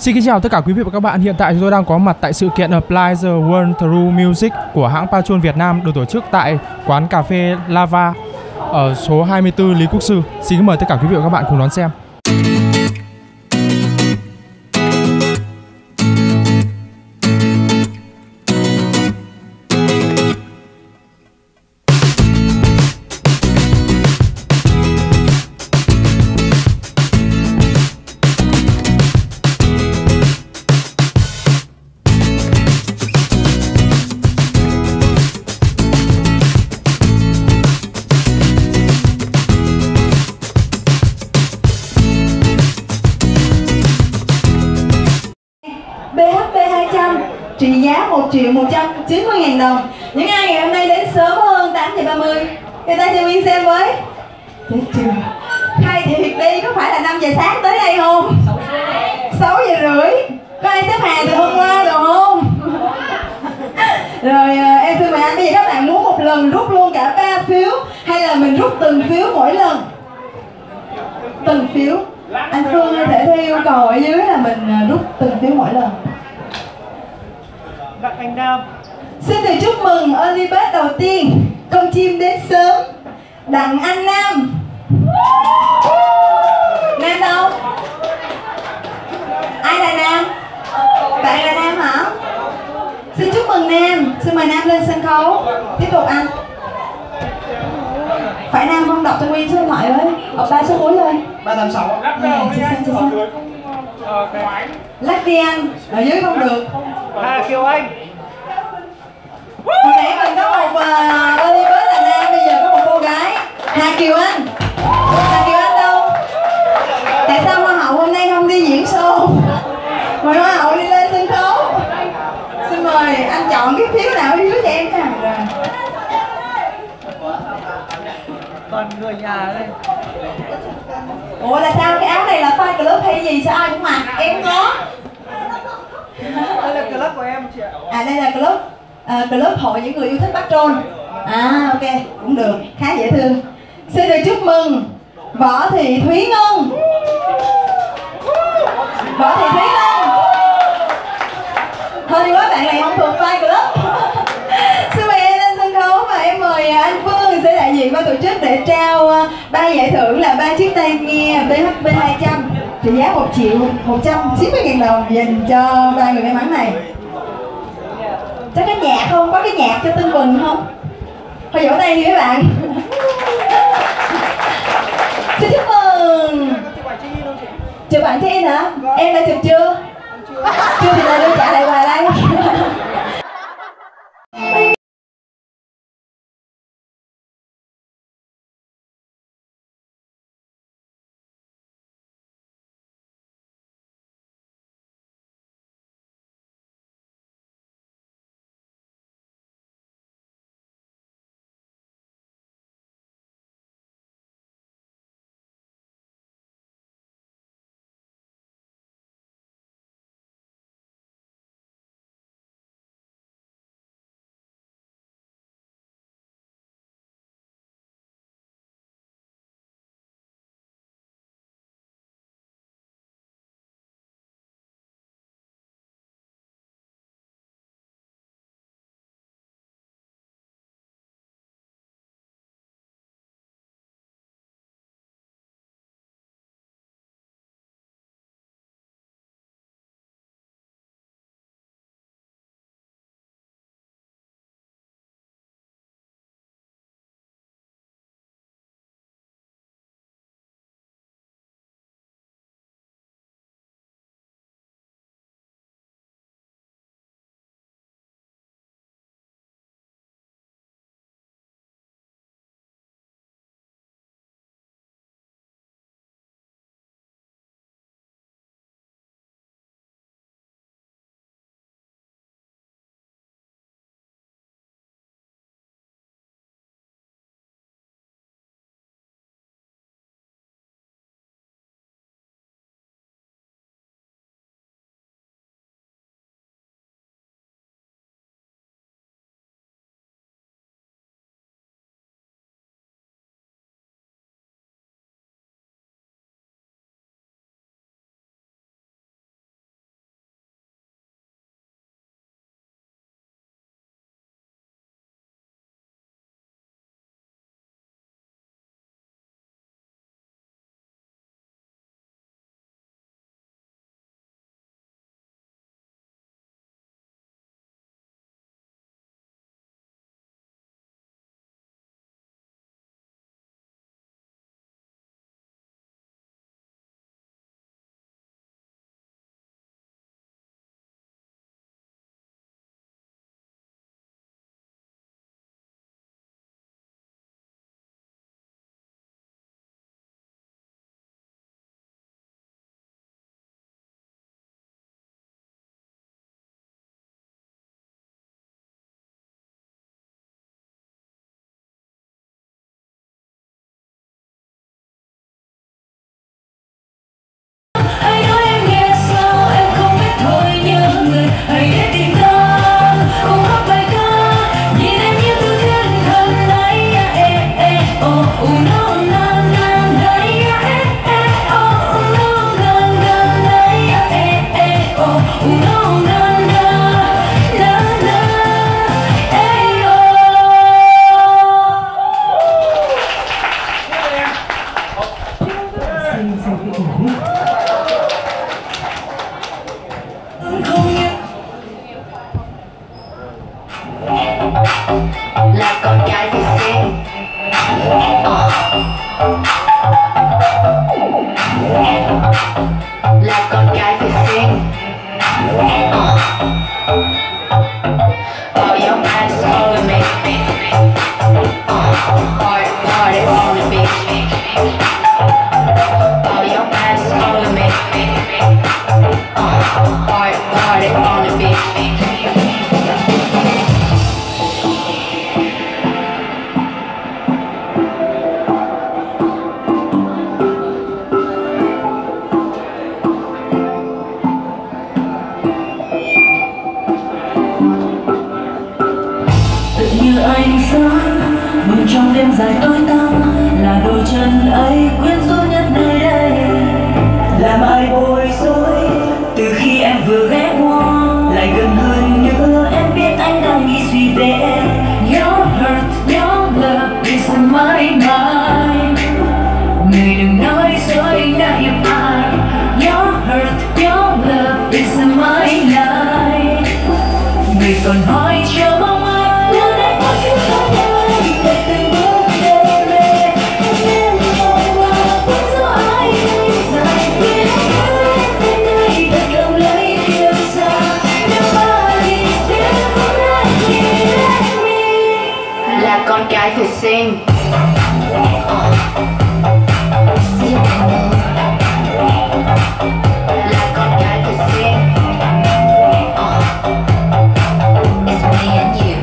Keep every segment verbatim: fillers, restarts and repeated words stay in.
Xin kính chào tất cả quý vị và các bạn. Hiện tại chúng tôi đang có mặt tại sự kiện Apply the World Through Music của hãng Patron Việt Nam được tổ chức tại quán cà phê Lava ở số hai mươi tư Lý Quốc Sư. Xin kính mời tất cả quý vị và các bạn cùng đón xem. bê hát pê hai trăm trị giá một triệu một trăm chín mươi ngàn đồng. Những ai ngày hôm nay đến sớm hơn tám giờ ba mươi, người ta cho Nguyên xem với. Chết chưa? Khai thiệt đi, có phải là năm giờ sáng tới đây không? sáu giờ rưỡi. Có ai xếp hàng từ hôm qua được không? Rồi em xin mời anh, bây giờ các bạn muốn một lần rút luôn cả ba phiếu hay là mình rút từng phiếu mỗi lần? Từng phiếu. Anh Phương có thể theo yêu cầu ở dưới là mình rút từng phiếu mỗi lần. Đặng Anh Nam. Xin được chúc mừng early bird đầu tiên, con chim đến sớm, Đặng Anh Nam. Nam đâu? Ai là Nam? Bạn là Nam hả? Xin chúc mừng Nam. Xin mời Nam lên sân khấu. Tiếp tục anh. Phải Nam không? Đọc cho Nguyên số điện thoại với. Đọc ba số cuối thôi. ba tám sáu. Dạ, chính xác, chính xác. Lắc đi anh. Ở dưới không được. Hà Kiều Anh. Hồi nãy mình có một uh, early bird là Nam, bây giờ có một cô gái Hà Kiều Anh. Hà Kiều Anh đâu? Tại sao Hoa hậu hôm nay không đi diễn show? Mời Hoa hậu đi lên sân khấu. Xin mời anh chọn cái phiếu nào ở dưới cho em nha. Toàn người nhà đây. Ủa là sao, cái áo này là fan club hay gì sao ai cũng mặc? Em có. Đây là club của em chị ạ. À đây là club à, club hội những người yêu thích Patron. À ok, cũng được, khá dễ thương. Xin được chúc mừng Võ Thị Thúy Ngân. Võ Thị Thúy Ngân. Thôi thì quá bạn này không thuộc fan club. Xin mời em lên sân khấu và em mời anh Phương sẽ đại diện ban tổ chức để trao ba giải thưởng là ba chiếc tai nghe bê hát pê hai trăm trị giá một triệu một trăm chín mươi ngàn đồng dành cho ba người may mắn này. Chắc có nhạc không? Có cái nhạc cho Tưng Bừng không? Thôi vỗ tay đi mấy bạn. Xin chúc mừng. Chụp bạn trên hả? Em đã chụp chưa? Chưa thì là đưa trả lại quà đây. là con gái thì xinh. uh. Là con gái thì xinh. uh. All your man is calling me. uh. Hard, hard on the beach. All your man is calling me. uh. Hard, hard on the beach. Ánh sáng mừng trong đêm dài tối tăm là đôi chân ấy quyến rũ nhất nơi đây, làm ai bối rối từ khi em vừa ghé qua, lại gần hơn nữa em biết anh đang nghĩ suy về em. Your hurt, your love is in my mind. Người đừng nói dối anh đã yêu ai. Your hurt, your love is in my life. Người còn hỏi chờ mong ai. Là con gái phải xinh. uh. Là con gái phải xinh. uh. It's me and you.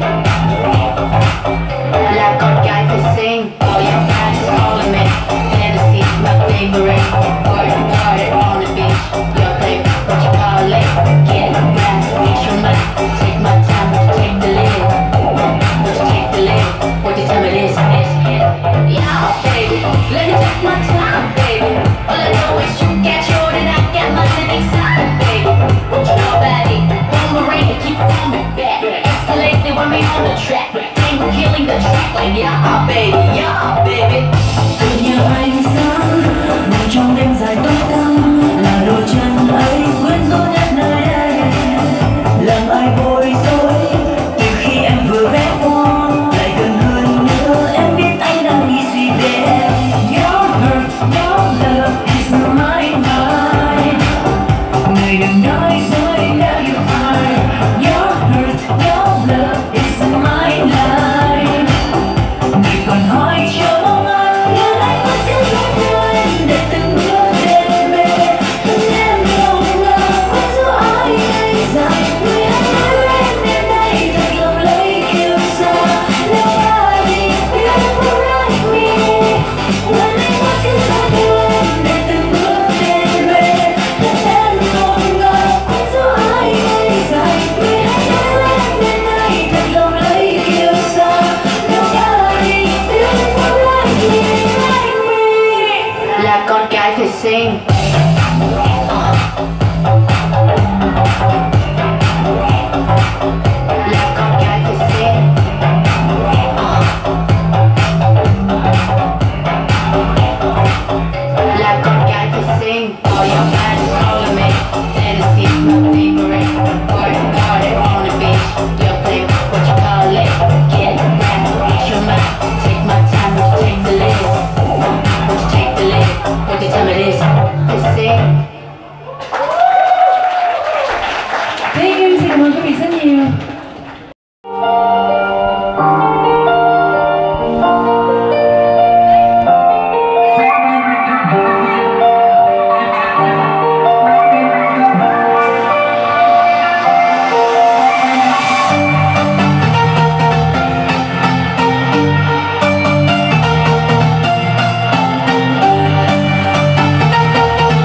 Là con gái phải xinh. All your guys calling me. Fantasy, my favorite. Word, word on the beach. Your favorite, what you call it? Get it, grab, reach your mind. Take my time, but you take the lead. But you take the lead. What you tell me this? Yeah, baby, let me take my time, baby. All I know is you got yours and I got mine inside, baby. What you know about it? Boomerang, keep coming back. Escalate, they want me on the track. Ain't we're killing the track like yeah, baby, yeah, baby. Tự như ánh sáng mừng trong đêm dài tối tăm là đôi chân ấy quyến rũ nhất nơi đây, làm ai bối rối từ khi em vừa ghé qua, lại gần hơn nữa em biết anh đang nghĩ suy về em. Your hurt, your love is my mind. Người đừng nói dối anh đã yêu ai. Your hurt, your love is my life. Người còn hỏi chờ mong ai. Lần anh có tiếng gió theo em để từng bước đến bên. Em không ngờ quyến rũ ai ấy dài. Người anh nói với em đêm nay thật lòng lấy kiêu sa. Nobody beautiful like me. Lần anh có tiếng gió theo em để từng bước đến bên. Em không ngờ quyến rũ ai ấy dài. Người anh nói với em đêm nay thật lòng lấy kiêu sa. Nobody beautiful like me, like me. Là con gái phải xinh. uh. Là con gái phải xinh. uh. Là con gái phải xinh. All your guys calling me. Fantasy, my favorite. Word, garden on the beach. Your favorite, what you call it? Get it, grab it, reach your mind. Take my time, but you take the lead. uh, But you take the lead. What you tell me this? Phải xinh. Thank you, xin cảm ơn quý vị rất nhiều.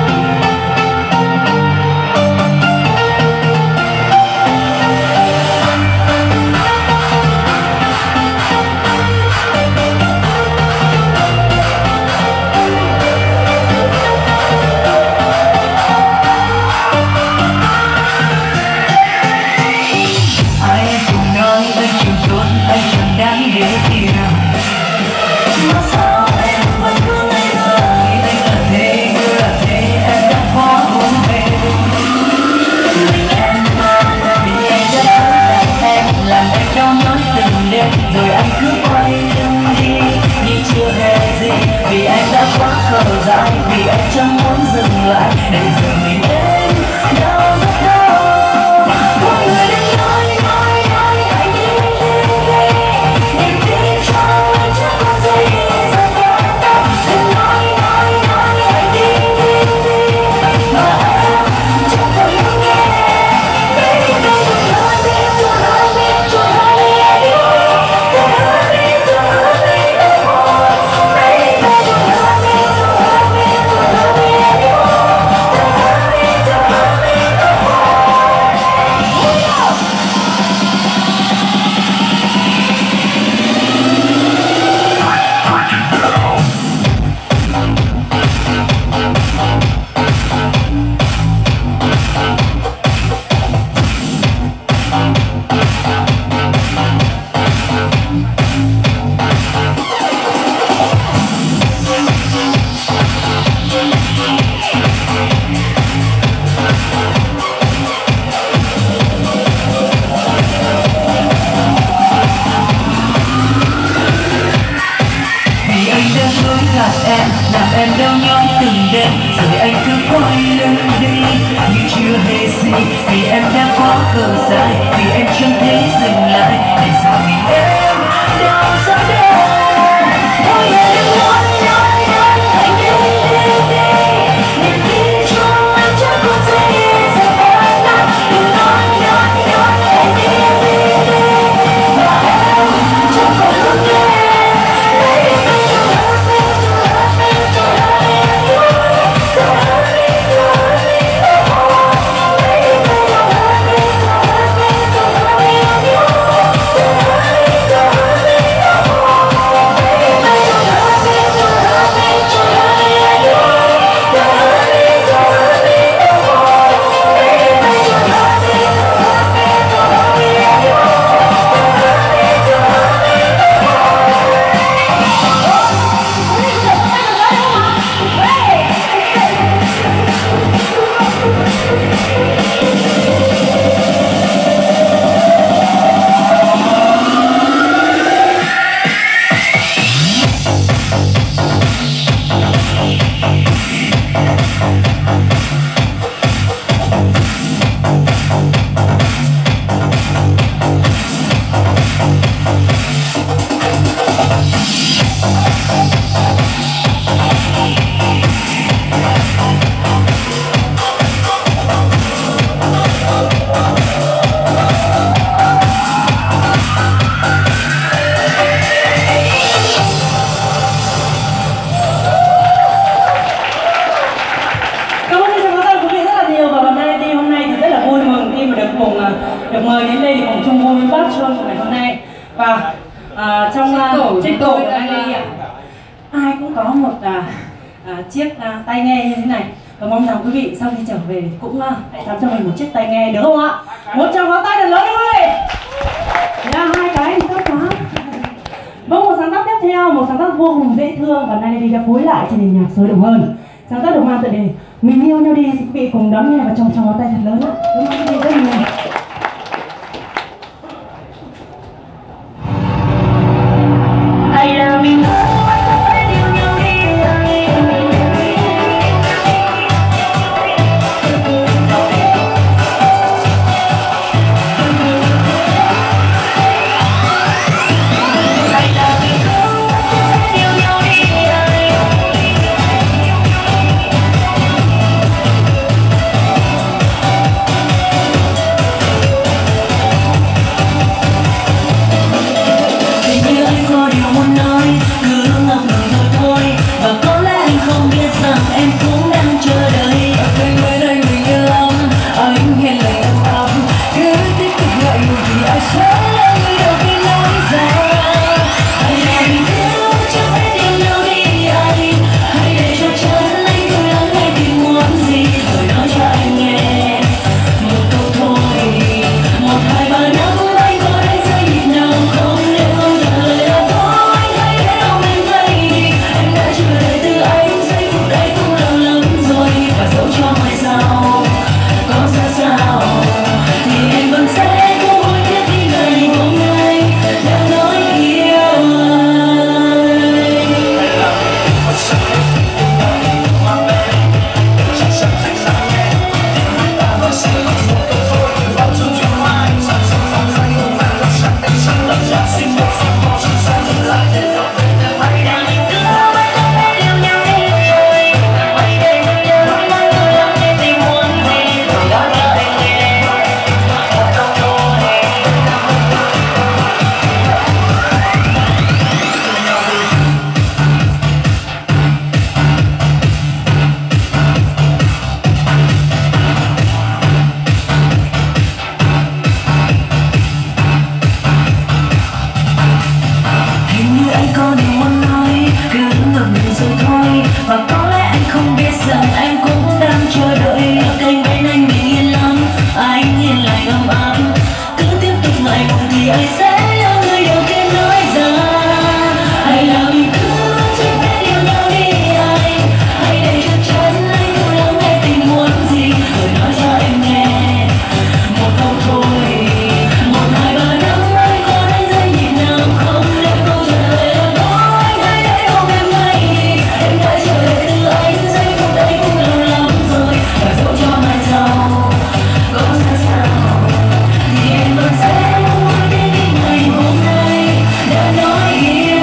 Hãy dừng lại để giờ mình đến đau rất đau. Mọi người đang nói nói nói hãy đi đi đi, niềm tin trong anh chẳng có gì sẽ tan đâu. Đừng nói nói nói hãy đi đi đi mà em chẳng cần muốn nghe. Baby don't hurt me, don't hurt me, don't hurt me anymore. Don't hurt me, don't hurt me no more. Baby don't hurt me, don't hurt me, don't hurt me anymore. Don't hurt me, don't hurt me no more. Vì anh đã dối gạt em, làm em đau nhói từng đêm, rồi anh cứ quay lưng đi như chưa hề gì. Vì em đã quá cờ dại, vì em chẳng thấy dừng lại để giờ mình em đau rất đau. Mọi người đừng nói nói nói hãy đi đi đi, niềm tin trong anh chẳng có gì sẽ tan đâu. Đừng nói nói nói hãy đi đi đi mà em chẳng còn muốn nghe. Cảm ơn sự quan tâm của quý vị rất là nhiều, và hôm nay đi hôm nay thì rất là vui mừng khi mà được cùng à, được mời đến đây để cùng chung vui với bác Chuông của ngày hôm nay. Và à, trong uh, trên tổ của anh đây ạ, ai cũng có một à, à, chiếc à, tai nghe như thế này, và mong rằng quý vị sau khi trở về cũng à, hãy sắm cho mình một chiếc tai nghe được không ạ? Một tràng pháo tay thật lớn đi quý vị. Dạ, hai cái thì tốt quá. Vâng, một sáng tác tiếp theo, một sáng tác vô cùng dễ thương và nay đi đã phối lại cho nền nhạc sôi động hơn. Sáng tác được mang tựa đề Mình yêu nhau đi, quý vị cùng đón nghe và trong tràng pháo tay thật lớn ạ. Cảm ơn quý vị rất nhiều. I love you. đời sẽ yêu người đầu tiên nói ra hãy làm cứ trước hết yêu nhau đi anh hãy để chắc chắn anh không lắng nghe tình muốn gì rồi nói cho em nghe một câu thôi một hai ba năm anh có đánh dây nhịp nào không nếu câu trả lời là có anh hãy để ôm em ngay em đã chờ đợi từ anh giây phút đấy cũng lâu lắm rồi và dẫu cho mai sau có xa sao thì em vẫn sẽ luôn muốn đến những ngày hôm nay đã nói yêu.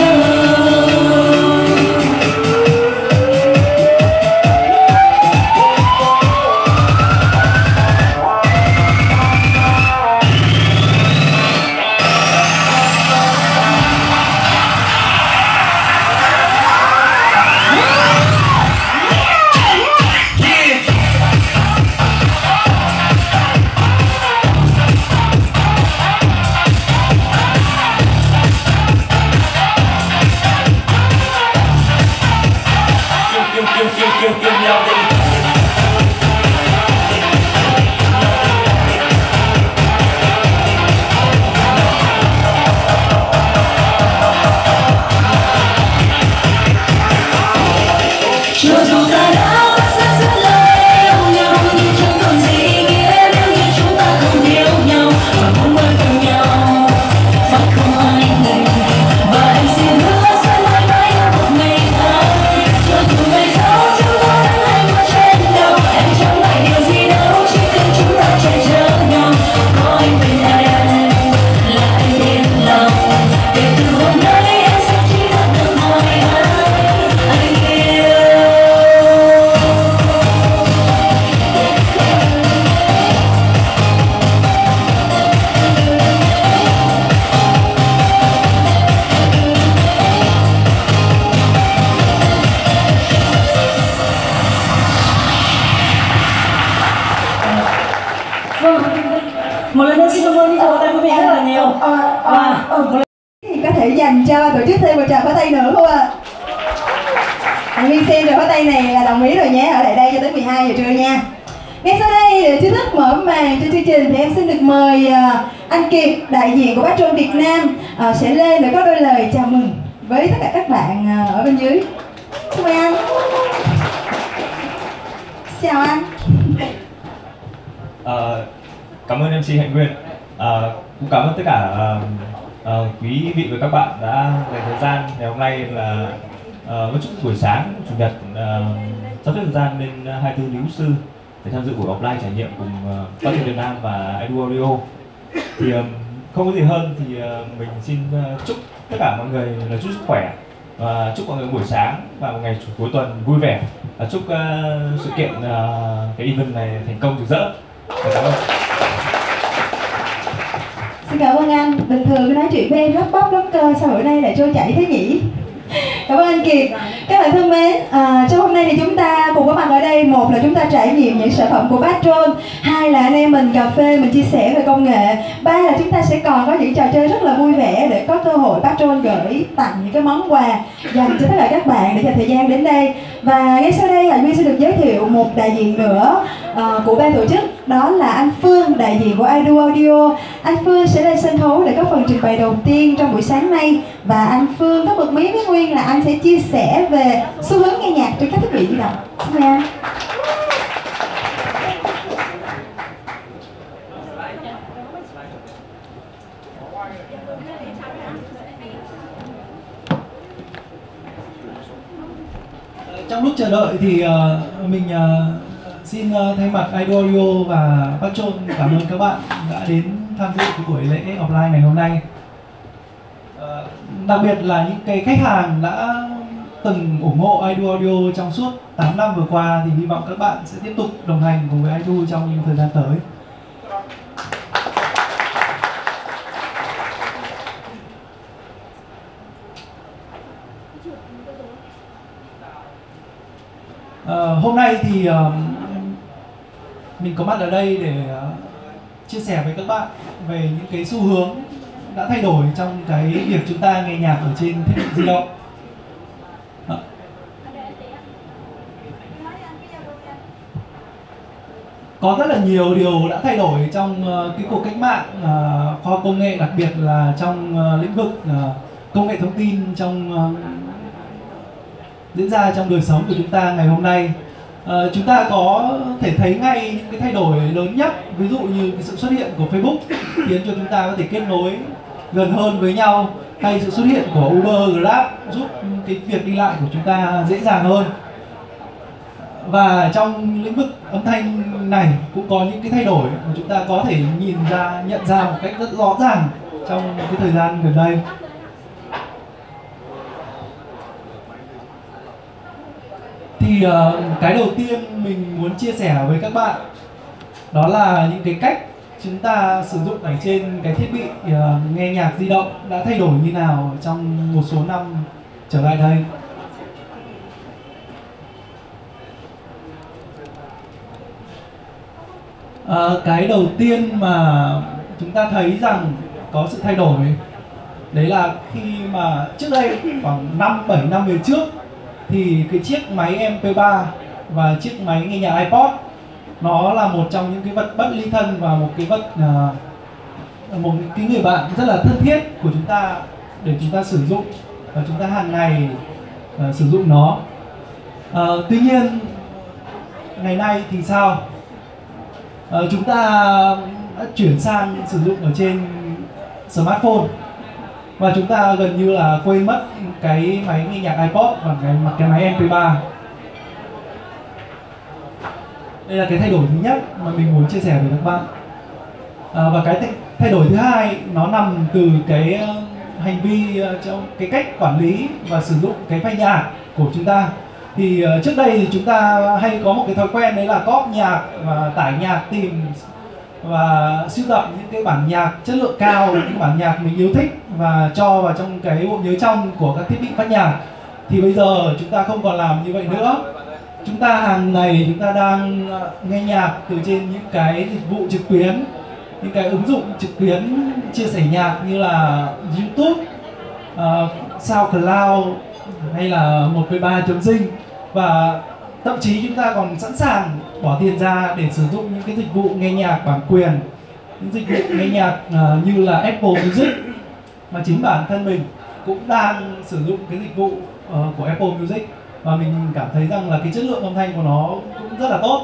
Yêu yêu yêu yêu nhau đi. Cho dù ta đã rất rất lâu yêu nhau nhưng chẳng còn gì ý nghĩa nếu như chúng ta không yêu nhau và muốn quên cùng nhau phải không anh này và anh xin hứa sẽ mãi mãi yêu một mình anh cho dù ngày sau chúng ta đang hành qua trên đầu em chẳng ngại điều gì đâu chỉ cần chúng ta che chở nhau có anh bên em là anh yên lòng kể từ hôm nay em sẽ chỉ thật được hỏi anh anh yêu. Vâng, một lần nữa xin cảm ơn những tràng pháo tay quý vị rất là nhiều. Và Thì có thể dành cho tổ chức thêm một tràng pháo tay nữa không ạ? Anh Nguyên xem tràng pháo tay này là đồng ý rồi nhé, ở lại đây cho tới mười hai giờ trưa nha. Ngay sau đây để chính thức mở màn cho chương trình thì em xin được mời uh, anh Kiệt, đại diện của Patron Việt Nam uh, sẽ lên để có đôi lời chào mừng với tất cả các bạn uh, ở bên dưới. Xin mời anh. Chào anh. Ờ, cảm ơn em xê Hạnh Nguyên. Ờ, cũng cảm ơn tất cả uh, uh, quý vị và các bạn đã dành thời gian ngày hôm nay là uh, một chút buổi sáng chủ nhật uh, sắp xếp thời gian lên hai mươi tư Lý Quốc Sư để tham dự buổi offline trải nghiệm cùng uh, Patron Việt Nam và Edu Audio. Thì um, không có gì hơn thì uh, mình xin uh, chúc tất cả mọi người là chúc sức khỏe và chúc mọi người buổi sáng và một ngày cuối tuần vui vẻ và chúc uh, sự kiện uh, cái event này thành công rực rỡ. Cảm ơn. Xin cảm ơn anh. Bình thường cứ nói chuyện với em lắp bắp lắm cơ, sao bữa nay lại trôi chảy thế nhỉ? Cảm ơn anh Kiệt. Các bạn thân mến, à, trong hôm nay thì chúng ta cùng có mặt ở đây. Một là chúng ta trải nghiệm những sản phẩm của Patron, hai là anh em mình cà phê, mình chia sẻ về công nghệ, ba là chúng ta sẽ còn có những trò chơi rất là vui vẻ để có cơ hội Patron gửi tặng những cái món quà dành cho tất cả các bạn để dành thời gian đến đây. Và ngay sau đây Hải Nguyên sẽ được giới thiệu một đại diện nữa uh, của ban tổ chức, đó là anh Phương, đại diện của Edu Audio. Anh Phương sẽ lên sân khấu để có phần trình bày đầu tiên trong buổi sáng nay. Và anh Phương có một mí với Nguyên là anh sẽ chia sẻ về xu hướng nghe nhạc trên các thiết bị di động. Xin mời anh. Trong lúc chờ đợi thì uh, mình uh, xin uh, thay mặt Edu Audio và Patron cảm ơn các bạn đã đến tham dự cái buổi lễ offline ngày hôm nay. Uh, đặc biệt là những cái khách hàng đã từng ủng hộ Edu Audio trong suốt tám năm vừa qua thì hy vọng các bạn sẽ tiếp tục đồng hành cùng với Edu trong thời gian tới. Uh, hôm nay thì uh, mình có mặt ở đây để uh, chia sẻ với các bạn về những cái xu hướng đã thay đổi trong cái việc chúng ta nghe nhạc ở trên thiết bị di động. có rất là nhiều điều đã thay đổi trong uh, cái cuộc cách mạng uh, khoa học công nghệ, đặc biệt là trong uh, lĩnh vực uh, công nghệ thông tin trong uh, diễn ra trong đời sống của chúng ta ngày hôm nay. Uh, chúng ta có thể thấy ngay những cái thay đổi lớn nhất, ví dụ như cái sự xuất hiện của Facebook khiến cho chúng ta có thể kết nối gần hơn với nhau, hay sự xuất hiện của Uber, Grab giúp cái việc đi lại của chúng ta dễ dàng hơn. Và trong lĩnh vực âm thanh này cũng có những cái thay đổi mà chúng ta có thể nhìn ra, nhận ra một cách rất rõ ràng trong cái thời gian gần đây. Thì uh, cái đầu tiên mình muốn chia sẻ với các bạn đó là những cái cách chúng ta sử dụng ở trên cái thiết bị uh, nghe nhạc di động đã thay đổi như nào trong một số năm trở lại đây. À, cái đầu tiên mà chúng ta thấy rằng có sự thay đổi đấy là khi mà trước đây khoảng năm bảy năm về trước thì cái chiếc máy em pê ba và chiếc máy nghe nhạc iPod nó là một trong những cái vật bất ly thân và một cái vật uh, một cái người bạn rất là thân thiết của chúng ta để chúng ta sử dụng và chúng ta hàng ngày uh, sử dụng nó. Uh, tuy nhiên ngày nay thì sao? Uh, chúng ta đã chuyển sang sử dụng ở trên smartphone và chúng ta gần như là quên mất cái máy nghe nhạc iPod và cái, cái máy em pê ba. Đây là cái thay đổi thứ nhất mà mình muốn chia sẻ với các bạn. À, và cái thay đổi thứ hai nó nằm từ cái hành vi trong cái cách quản lý và sử dụng cái file nhạc của chúng ta. Thì uh, trước đây thì chúng ta hay có một cái thói quen đấy là copy nhạc và tải nhạc, tìm và sưu tập những cái bản nhạc chất lượng cao, những bản nhạc mình yêu thích và cho vào trong cái bộ nhớ trong của các thiết bị phát nhạc. Thì bây giờ chúng ta không còn làm như vậy nữa. Chúng ta hàng ngày chúng ta đang nghe nhạc từ trên những cái dịch vụ trực tuyến, những cái ứng dụng trực tuyến chia sẻ nhạc như là YouTube, uh, SoundCloud hay là một phẩy ba chấm zing, và thậm chí chúng ta còn sẵn sàng bỏ tiền ra để sử dụng những cái dịch vụ nghe nhạc bản quyền, những dịch vụ nghe nhạc uh, như là Apple Music, mà chính bản thân mình cũng đang sử dụng cái dịch vụ uh, của Apple Music và mình cảm thấy rằng là cái chất lượng âm thanh của nó cũng rất là tốt.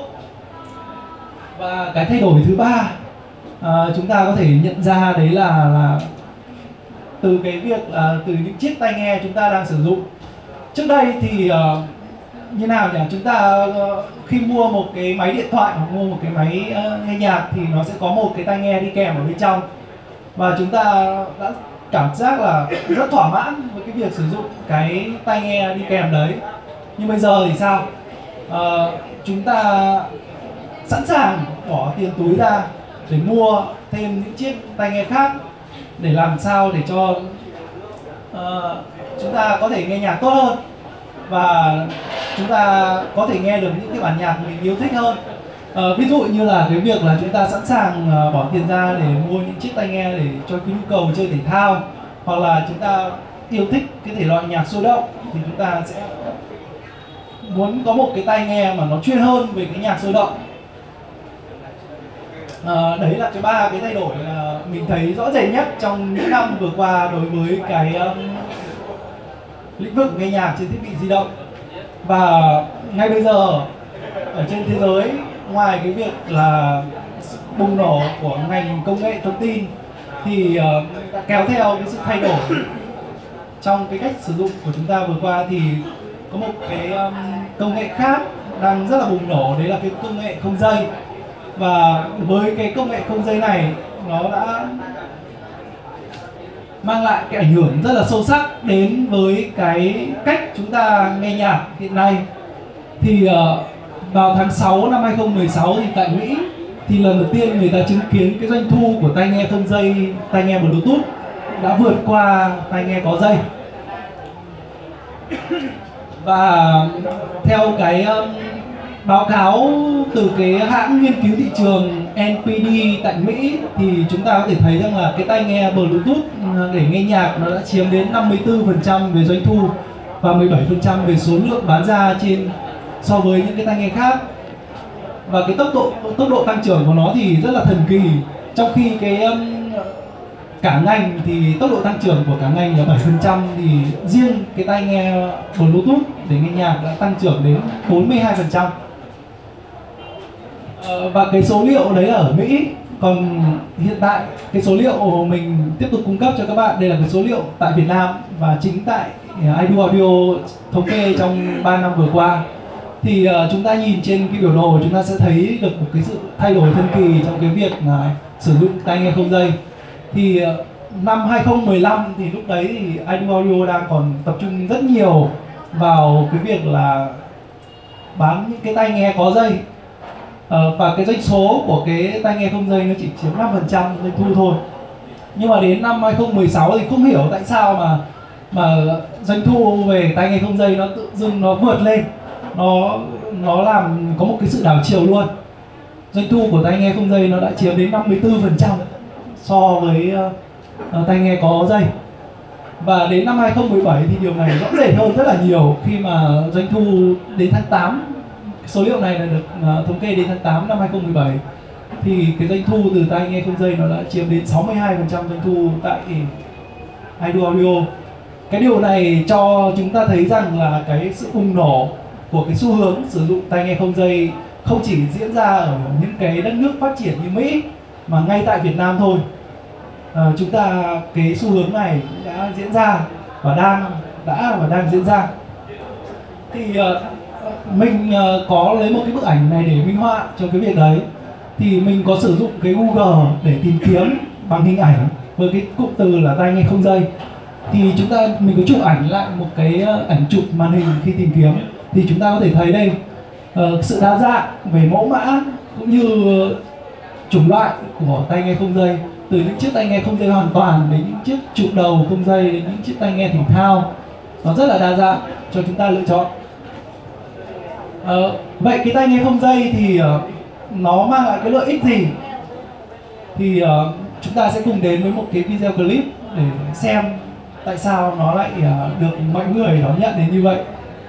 Và cái thay đổi thứ ba uh, chúng ta có thể nhận ra đấy là, là từ cái việc uh, từ những chiếc tai nghe chúng ta đang sử dụng. Trước đây thì uh, như nào nhỉ? Chúng ta uh, khi mua một cái máy điện thoại hoặc mua một cái máy uh, nghe nhạc thì nó sẽ có một cái tai nghe đi kèm ở bên trong, và chúng ta đã cảm giác là rất thỏa mãn với cái việc sử dụng cái tai nghe đi kèm đấy. Nhưng bây giờ thì sao? Uh, chúng ta sẵn sàng bỏ tiền túi ra để mua thêm những chiếc tai nghe khác để làm sao để cho uh, chúng ta có thể nghe nhạc tốt hơn và chúng ta có thể nghe được những cái bản nhạc mình yêu thích hơn. Uh, ví dụ như là cái việc là chúng ta sẵn sàng uh, bỏ tiền ra để mua những chiếc tai nghe để cho cái nhu cầu chơi thể thao, hoặc là chúng ta yêu thích cái thể loại nhạc sôi động thì chúng ta sẽ muốn có một cái tai nghe mà nó chuyên hơn về cái nhạc sôi động. À, đấy là cái ba cái thay đổi là mình thấy rõ rệt nhất trong những năm vừa qua đối với cái um, lĩnh vực nghe nhạc trên thiết bị di động. Và ngay bây giờ ở trên thế giới, ngoài cái việc là bùng nổ của ngành công nghệ thông tin thì uh, đã kéo theo cái sự thay đổi trong cái cách sử dụng của chúng ta vừa qua, thì có một cái um, công nghệ khác đang rất là bùng nổ, đấy là cái công nghệ không dây. Và với cái công nghệ không dây này, nó đã mang lại cái ảnh hưởng rất là sâu sắc đến với cái cách chúng ta nghe nhạc hiện nay. Thì uh, vào tháng sáu năm hai không một sáu thì tại Mỹ thì lần đầu tiên người ta chứng kiến cái doanh thu của tai nghe không dây, tai nghe Bluetooth đã vượt qua tai nghe có dây. Và theo cái um, báo cáo từ cái hãng nghiên cứu thị trường en pê đê tại Mỹ thì chúng ta có thể thấy rằng là cái tai nghe Bluetooth để nghe nhạc nó đã chiếm đến năm mươi tư phần trăm về doanh thu và mười bảy phần trăm về số lượng bán ra trên so với những cái tai nghe khác. và cái tốc độ tốc độ tăng trưởng của nó thì rất là thần kỳ. Trong khi cái um, cả ngành thì tốc độ tăng trưởng của cả ngành là bảy phần trăm, thì riêng cái tai nghe Bluetooth để nghe nhạc đã tăng trưởng đến bốn mươi hai phần trăm. Ờ, và cái số liệu đấy là ở Mỹ. Còn hiện tại cái số liệu mình tiếp tục cung cấp cho các bạn, đây là cái số liệu tại Việt Nam và chính tại i đu Audio thống kê trong ba năm vừa qua. Thì uh, chúng ta nhìn trên cái biểu đồ chúng ta sẽ thấy được một cái sự thay đổi thần kỳ trong cái việc uh, sử dụng tai nghe không dây. Thì uh, năm hai không một lăm thì lúc đấy thì i đu Audio đang còn tập trung rất nhiều vào cái việc là bán những cái tai nghe có dây. Uh, và cái doanh số của cái tai nghe không dây nó chỉ chiếm năm phần trăm doanh thu thôi. Nhưng mà đến năm hai không một sáu thì không hiểu tại sao mà mà doanh thu về tai nghe không dây nó tự dưng nó vượt lên, nó nó làm có một cái sự đảo chiều luôn. Doanh thu của tai nghe không dây nó đã chiếm đến năm mươi tư phần trăm so với uh, tai nghe có dây. Và đến năm hai không một bảy thì điều này rõ rệt hơn rất là nhiều, khi mà doanh thu đến tháng tám, số liệu này là được uh, thống kê đến tháng tám năm hai không một bảy, thì cái doanh thu từ tai nghe không dây nó đã chiếm đến sáu mươi hai phần trăm doanh thu tại i đu Audio. Cái điều này cho chúng ta thấy rằng là cái sự bùng nổ của cái xu hướng sử dụng tai nghe không dây không chỉ diễn ra ở những cái đất nước phát triển như Mỹ, mà ngay tại Việt Nam thôi. À, chúng ta cái xu hướng này đã diễn ra và đang đã và đang diễn ra. Thì uh, mình uh, có lấy một cái bức ảnh này để minh họa cho cái việc đấy. Thì mình có sử dụng cái Google để tìm kiếm bằng hình ảnh với cái cụm từ là tai nghe không dây. Thì chúng ta mình có chụp ảnh lại một cái ảnh chụp màn hình khi tìm kiếm, thì chúng ta có thể thấy đây uh, sự đa dạng về mẫu mã cũng như chủng loại của tai nghe không dây, từ những chiếc tai nghe không dây hoàn toàn đến những chiếc trụ đầu không dây đến những chiếc tai nghe thể thao. Nó rất là đa dạng cho chúng ta lựa chọn. Uh, vậy cái tai nghe không dây thì uh, nó mang lại cái lợi ích gì? Thì uh, chúng ta sẽ cùng đến với một cái video clip để xem tại sao nó lại uh, được mọi người đón nhận đến như vậy.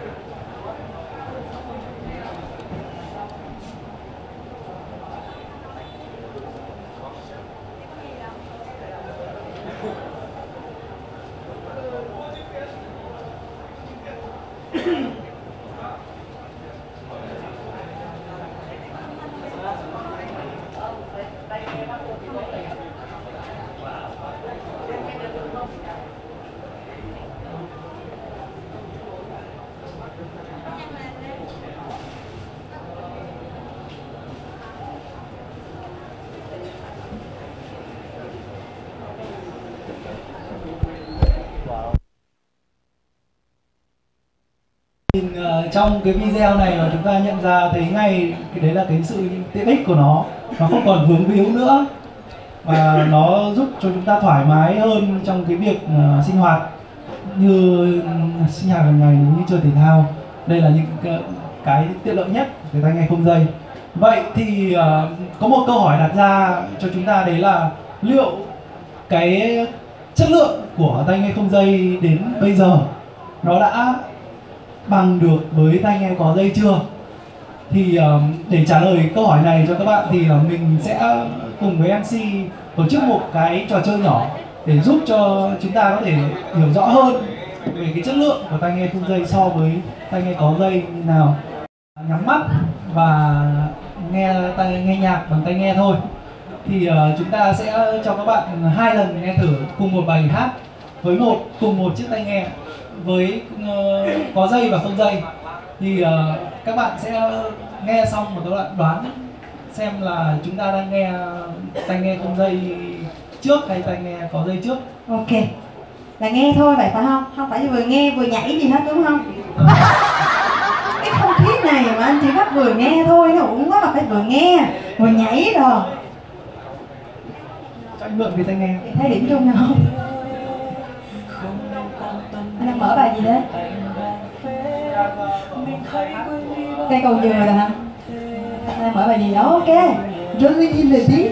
Nhìn uh, trong cái video này là chúng ta nhận ra thấy ngay cái đấy là cái sự tiện ích của nó, nó không còn vướng víu nữa và nó giúp cho chúng ta thoải mái hơn trong cái việc uh, sinh hoạt, như uh, sinh hoạt hàng ngày như chơi thể thao. Đây là những cái, cái tiện lợi nhất của tai nghe không dây. Vậy thì uh, có một câu hỏi đặt ra cho chúng ta, đấy là liệu cái chất lượng của tai nghe không dây đến bây giờ nó đã bằng được với tai nghe có dây chưa? Thì uh, để trả lời câu hỏi này cho các bạn thì uh, mình sẽ cùng với em xê tổ chức một cái trò chơi nhỏ để giúp cho chúng ta có thể hiểu rõ hơn về cái chất lượng của tai nghe không dây so với tai nghe có dây như nào. Nhắm mắt và nghe tai nghe nhạc bằng tai nghe thôi. Thì uh, chúng ta sẽ cho các bạn hai lần nghe thử cùng một bài hát với một cùng một chiếc tai nghe với uh, có dây và không dây. Thì uh, các bạn sẽ nghe xong và các bạn đoán xem là chúng ta đang nghe tai nghe không dây trước hay tai nghe có dây trước. Ok, là nghe thôi vậy phải không? Không phải vừa nghe vừa nhảy gì hết đúng không? Cái không khí này mà anh chỉ bắt vừa nghe thôi, nó cũng quá mà phải vừa nghe vừa nhảy rồi. Cho anh mượn cái tai nghe. Thấy điểm chung nào không? Anh đang mở bài gì đấy? Cây cầu dừa rồi hả? Anh đang mở bài gì đó? Ok, Rolling in the Deep.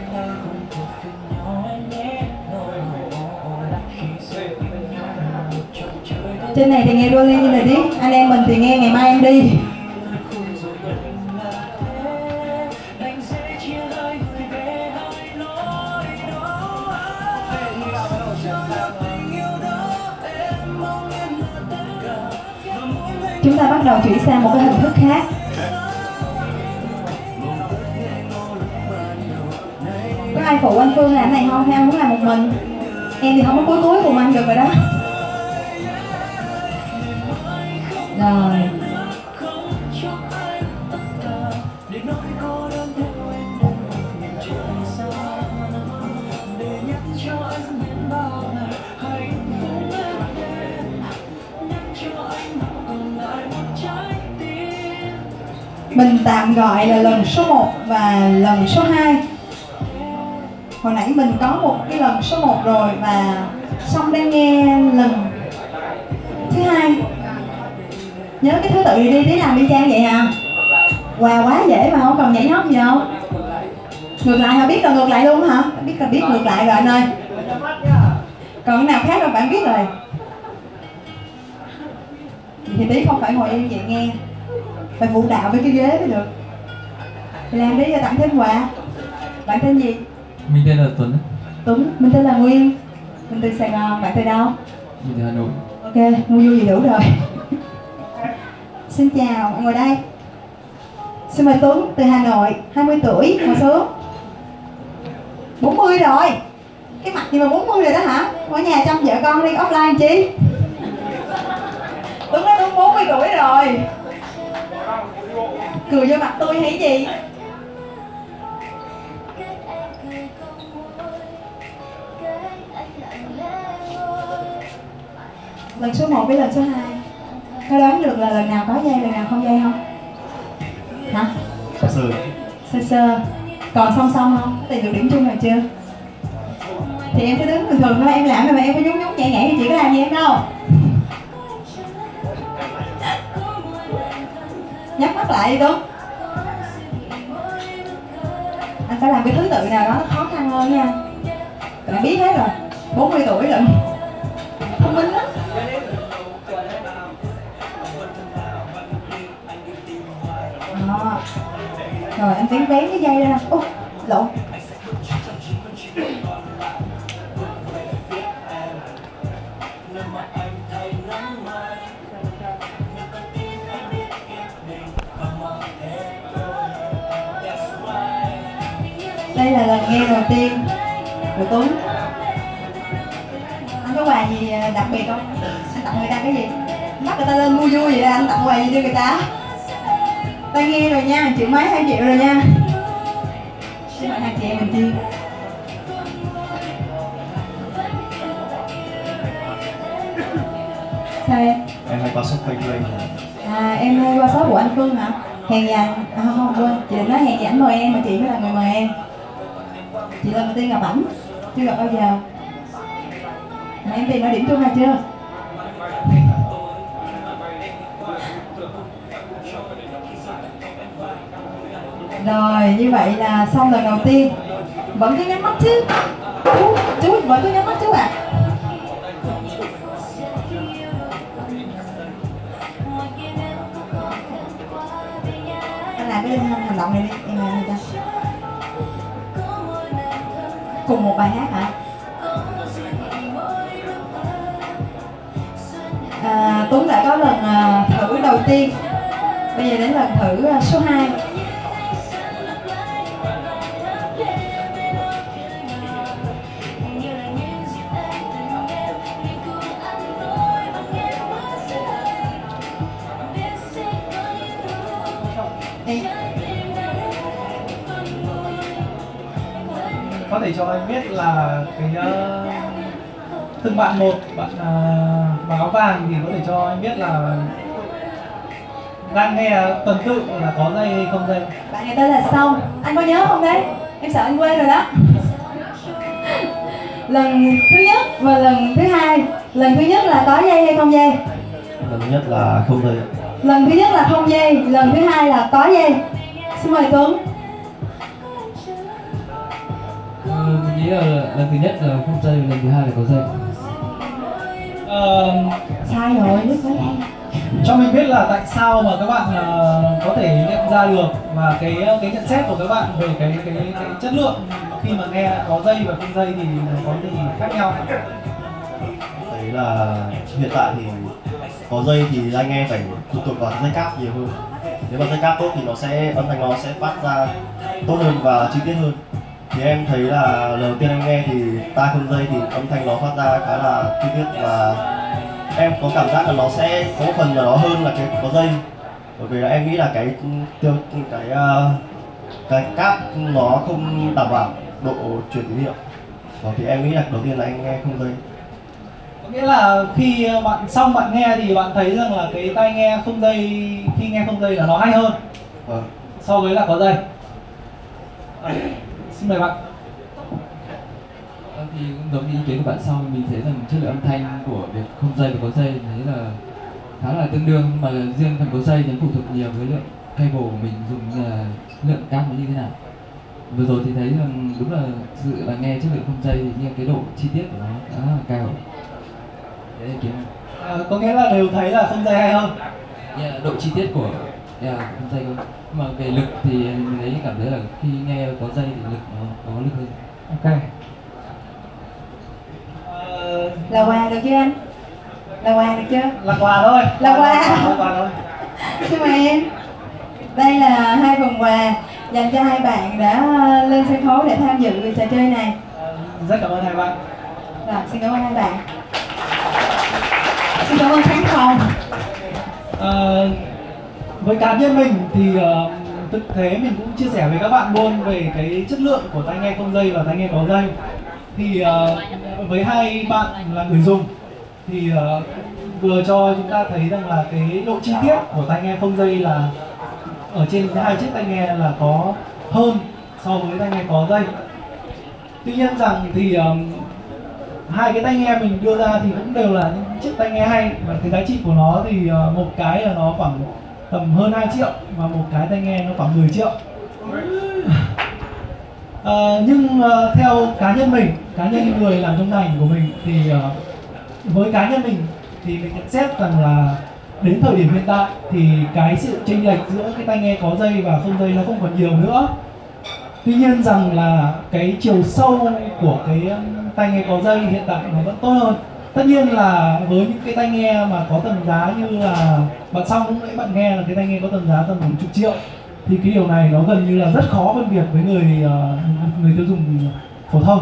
Trên này thì nghe Rolling in the Deep, anh em mình thì nghe Ngày Mai Em Đi. chúng ta bắt đầu chuyển sang một cái hình thức khác. Có ai phụ anh Phương làm này không? Hay anh muốn làm một mình? Em thì không có cuối cuối cùng anh được rồi đó. Rồi. Mình tạm gọi là lần số một và lần số hai. Hồi nãy mình có một cái lần số một rồi và xong đang nghe lần thứ hai. Nhớ cái thứ tự đi, tí làm đi Trang vậy hả? Wow, quá dễ mà không cần nhảy nhót gì đâu. Ngược lại hả? Biết là ngược lại luôn hả? Biết là biết ngược lại rồi anh ơi. Còn cái nào khác đâu bạn biết rồi. Thì tí không phải ngồi yên vậy nghe. Phải phụ đạo với cái ghế mới được. Thì làm đi cho tặng thêm quà. Bạn tên gì? Mình tên là Tuấn. Tuấn, mình tên là Nguyên. Mình từ Sài Gòn, bạn từ đâu? Mình từ Hà Nội. Ok, ngu vui gì đủ rồi. Xin chào, bạn ngồi đây. Xin mời Tuấn từ Hà Nội, hai mươi tuổi, ngồi xuống. bốn mươi rồi. Cái mặt gì mà bốn mươi rồi đó hả? Ở nhà chăm vợ con đi offline chi? Tuấn nói Tuấn bốn mươi tuổi rồi. Cười vô mặt tôi hay gì? Lần số một với lần số hai. Có đoán được là lần nào có dây, lần nào không dây không? Hả? Sơ sơ. Sơ sơ. Còn song song không? Tìm được điểm chung rồi chưa? Thì em cứ đứng bình thường thôi, em làm mà em có nhún nhún nhảy nhảy thì chị có làm gì em đâu. Nhắm mắt lại đi Tuấn. Anh phải làm cái thứ tự nào đó nó khó khăn hơn nha. Bạn biết hết rồi, bốn mươi tuổi rồi. Thông minh lắm. Đó. Rồi anh tiến vén cái dây ra. Ủa, lộn. Đây là lần nghe đầu tiên của Tuấn. Anh có quà gì đặc biệt không? Anh tặng người ta cái gì? Bắt người ta lên mua vui vậy đó, anh tặng quà gì cho người ta? Tai nghe rồi nha, triệu mấy hai triệu rồi nha. Chứ hỏi hai chị em mình chi? Sao em? Em hay qua shop Facebook. À, em hay qua shop của anh Phương hả? Hèn gì anh? À, không, không quên, chị định nói hèn gì ảnh mời em mà chị mới là người mời em. Chị lần đầu tiên gặp ảnh, chưa gặp bao giờ. Mà em tìm ra điểm chung hay chưa? Rồi, như vậy là xong lần đầu tiên. Vẫn cứ nhắm mắt chứ. Chú, chú vẫn cứ nhắm mắt chú ạ. À. Anh làm cái hành động này đi, em làm cho. Cùng một bài hát hả? À, Tuấn đã có lần uh, thử đầu tiên. Bây giờ đến lần thử uh, số hai. Có thể cho anh biết là cái uh, từng bạn một, bạn uh, mặc áo vàng thì có thể cho anh biết là đang nghe tuần tự là có dây hay không dây. Bạn này tên là Song, anh có nhớ không đấy? Em sợ anh quên rồi đó. Lần thứ nhất và lần thứ hai. Lần thứ nhất là có dây hay không dây? Lần thứ nhất là không dây. Lần thứ nhất là không dây, lần thứ hai là có dây. Xin mời Tuấn. Mình nghĩ là lần thứ nhất là không dây, lần thứ hai là có dây. Uh, Sai rồi, biết với em. Cho mình biết là tại sao mà các bạn uh, có thể nhận ra được và cái cái nhận xét của các bạn về cái cái cái chất lượng khi mà nghe có dây và không dây thì có gì khác nhau? Đấy là hiện tại thì có dây thì anh nghe phải phụ thuộc vào dây cáp nhiều hơn. Nếu mà dây cáp tốt thì nó sẽ âm thanh nó sẽ phát ra tốt hơn và chi tiết hơn. Thì em thấy là lần đầu tiên em nghe thì tai không dây thì âm thanh nó phát ra khá là chi tiết và em có cảm giác là nó sẽ có một phần là nó hơn là cái có dây. Bởi vì là em nghĩ là cái tiêu cái cái cáp nó không đảm bảo độ truyền tín hiệu. Đó, thì em nghĩ là đầu tiên là anh nghe không dây. Có nghĩa là khi bạn xong bạn nghe thì bạn thấy rằng là cái tai nghe không dây, khi nghe không dây là nó hay hơn vâng. so với là có dây. À, xin mời bạn. Thì cũng giống như ý kiến của bạn sau, mình thấy rằng chất lượng âm thanh của việc không dây và có dây thấy là khá là tương đương, mà riêng phần có dây thì phụ thuộc nhiều với lượng cable của mình dùng, là lượng cáp nó như thế nào. Vừa rồi thì thấy rằng đúng là sự là nghe chất lượng không dây thì như cái độ chi tiết của nó khá là cao. Đấy là kiến. À, có nghĩa là đều thấy là không dây hay hơn. Yeah, độ chi tiết của yeah, không dây hơn. Mà về lực thì mình thấy cảm thấy là khi nghe có dây thì lực nó có lực hơn. Ok. Là quà được chưa anh? Là quà được chưa? Là quà thôi. Là quà. Là quà thôi. Xin mời em. Đây là hai phần quà dành cho hai bạn đã lên sân khấu để tham dự trò chơi này. Rất cảm ơn hai bạn. Rồi, xin cảm ơn hai bạn. Xin cảm ơn khán phòng. À, với cá nhân mình thì uh, thực tế mình cũng chia sẻ với các bạn luôn về cái chất lượng của tai nghe không dây và tai nghe có dây. Thì uh, với hai bạn là người dùng thì uh, vừa cho chúng ta thấy rằng là cái độ chi tiết của tai nghe không dây là ở trên hai chiếc tai nghe là có hơn so với tai nghe có dây. Tuy nhiên rằng thì um, hai cái tai nghe mình đưa ra thì cũng đều là những chiếc tai nghe hay, và cái giá trị của nó thì uh, một cái là nó khoảng tầm hơn hai triệu và một cái tai nghe nó khoảng mười triệu. Uh, nhưng uh, theo cá nhân mình, cá nhân người làm trong ngành của mình thì uh, với cá nhân mình thì mình nhận xét rằng là đến thời điểm hiện tại thì cái sự chênh lệch giữa cái tai nghe có dây và không dây nó không còn nhiều nữa. Tuy nhiên rằng là cái chiều sâu của cái tai nghe có dây hiện tại nó vẫn tốt hơn. Tất nhiên là với những cái tai nghe mà có tầm giá như là bạn xong lúc nãy bạn nghe là cái tai nghe có tầm giá tầm chục triệu, thì cái điều này nó gần như là rất khó phân biệt với người uh, người tiêu dùng phổ thông.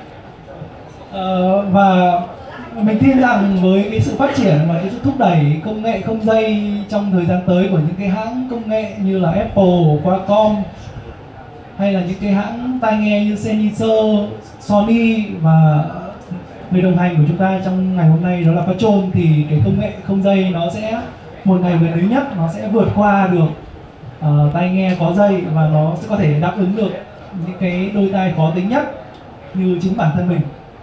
Uh, và mình tin rằng với cái sự phát triển và cái sự thúc đẩy công nghệ không dây trong thời gian tới của những cái hãng công nghệ như là Apple, Qualcomm, hay là những cái hãng tai nghe như Sennheiser, Sony và người đồng hành của chúng ta trong ngày hôm nay đó là Patron, thì cái công nghệ không dây nó sẽ một ngày gần đến nhất nó sẽ vượt qua được uh, tai nghe có dây, và nó sẽ có thể đáp ứng được những cái đôi tai khó tính nhất như chính bản thân mình.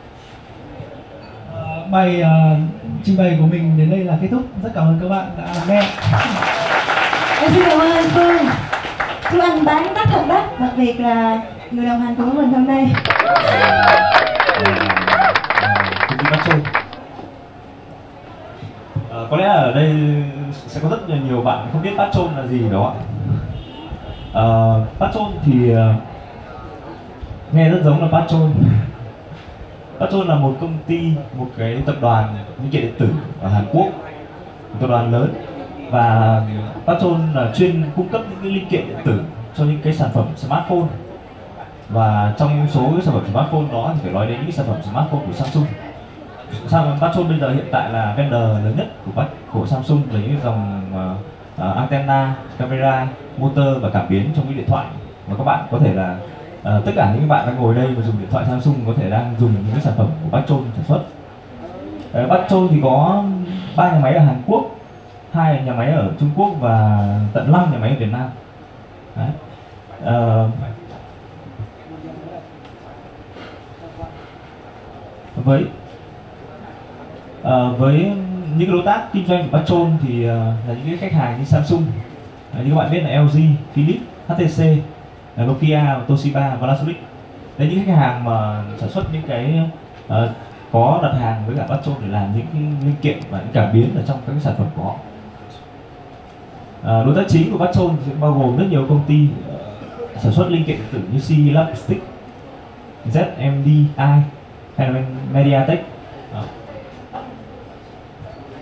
Uh, bài uh, trình bày của mình đến đây là kết thúc. Rất cảm ơn các bạn đã lắng nghe. Em xin cảm ơn anh Phương. Chúc anh bán đắt thật đắt, đặc biệt là người đồng hành cùng với mình hôm nay. Công ty Patron. À, có lẽ ở đây sẽ có rất là nhiều bạn không biết Patron là gì đó. À, Patron thì uh, nghe rất giống là Patron. Patron là một công ty, một cái tập đoàn linh kiện điện tử ở Hàn Quốc, một tập đoàn lớn, và Patron là chuyên cung cấp những cái linh kiện điện tử cho những cái sản phẩm smartphone. Và trong số cái sản phẩm smartphone đó thì phải nói đến những sản phẩm smartphone của Samsung. Samsung Patron bây giờ hiện tại là vendor lớn nhất của của Samsung về những dòng uh, uh, antenna, camera, motor và cảm biến trong cái điện thoại. Và các bạn có thể là uh, tất cả những bạn đang ngồi đây mà dùng điện thoại Samsung có thể đang dùng những cái sản phẩm của Patron sản xuất. Uh, Patron thì có ba nhà máy ở Hàn Quốc, hai nhà máy ở Trung Quốc và tận năm nhà máy ở Việt Nam. Đấy. Uh, với uh, với những đối tác kinh doanh của Patron thì uh, là những cái khách hàng như Samsung, uh, như các bạn biết là L G, Philips, H T C, uh, Nokia, Toshiba, Panasonic. Đấy, những khách hàng mà sản xuất những cái uh, có đặt hàng với cả Patron để làm những cái linh kiện và những cảm biến ở trong các cái sản phẩm của họ. Uh, đối tác chính của Patron sẽ bao gồm rất nhiều công ty uh, sản xuất linh kiện điện tử như C E Electric, Z M D I hay là MediaTek.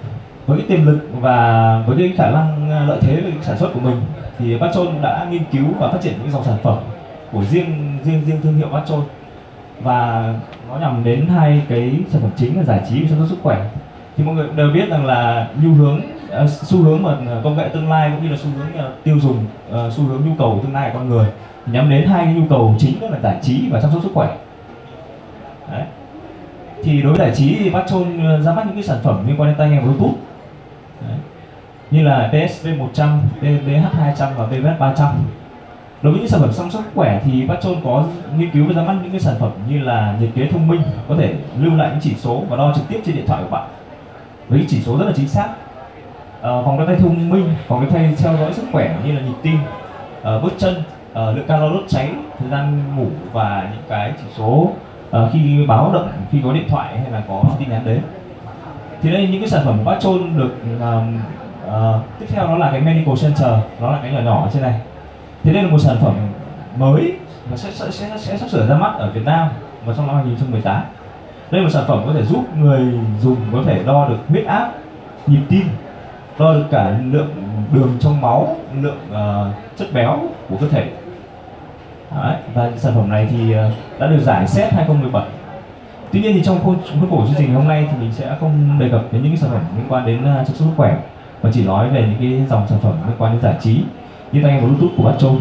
với cái tiềm lực và với cái khả năng lợi thế về cái sản xuất của mình thì Patron đã nghiên cứu và phát triển những dòng sản phẩm của riêng riêng riêng thương hiệu Patron, và nó nhằm đến hai cái sản phẩm chính là giải trí và chăm sóc sức khỏe. Thì mọi người đều biết rằng là nhu hướng uh, xu hướng mà công nghệ tương lai cũng như là xu hướng uh, tiêu dùng, uh, xu hướng nhu cầu tương lai của con người thì nhắm đến hai cái nhu cầu chính, đó là giải trí và chăm sóc sức khỏe. Đấy. Thì đối với giải trí thì Patron ra mắt những cái sản phẩm liên quan đến tai nghe Bluetooth. Đấy. Như là pê ét pê một trăm, bê hát hai trăm và bê ét ba trăm. Đối với những sản phẩm chăm sóc sức khỏe thì Patron có nghiên cứu và ra mắt những cái sản phẩm như là nhiệt kế thông minh, có thể lưu lại những chỉ số và đo trực tiếp trên điện thoại của bạn với chỉ số rất là chính xác. À, vòng đeo tay thông minh, vòng đeo tay theo dõi sức khỏe như là nhịp tim, à, bước chân, à, lượng calo đốt cháy, thời gian ngủ và những cái chỉ số à, khi báo động khi có điện thoại hay là có tin nhắn đến. Thì đây những cái sản phẩm của Patron được uh, uh, tiếp theo đó là cái Medical Center, nó là cái nhỏ nhỏ ở trên này. Thì đây là một sản phẩm mới và sẽ, sẽ, sẽ, sẽ sắp sửa ra mắt ở Việt Nam vào trong năm hai nghìn không trăm mười tám. Đây là một sản phẩm có thể giúp người dùng có thể đo được huyết áp, nhịp tim, đo được cả lượng đường trong máu, lượng uh, chất béo của cơ thể. Đấy, và sản phẩm này thì uh, đã được giải xê e pê hai không một bảy. Tuy nhiên thì trong khuôn khổ chương trình hôm nay thì mình sẽ không đề cập đến những cái sản phẩm liên quan đến uh, chăm sóc sức khỏe, mà chỉ nói về những cái dòng sản phẩm liên quan đến giải trí như tai nghe Bluetooth của Patron.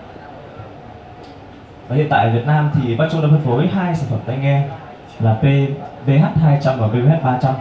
Và hiện tại ở Việt Nam thì Patron đã phân phối hai sản phẩm tai nghe là bê hát hai trăm và bê hát ba trăm.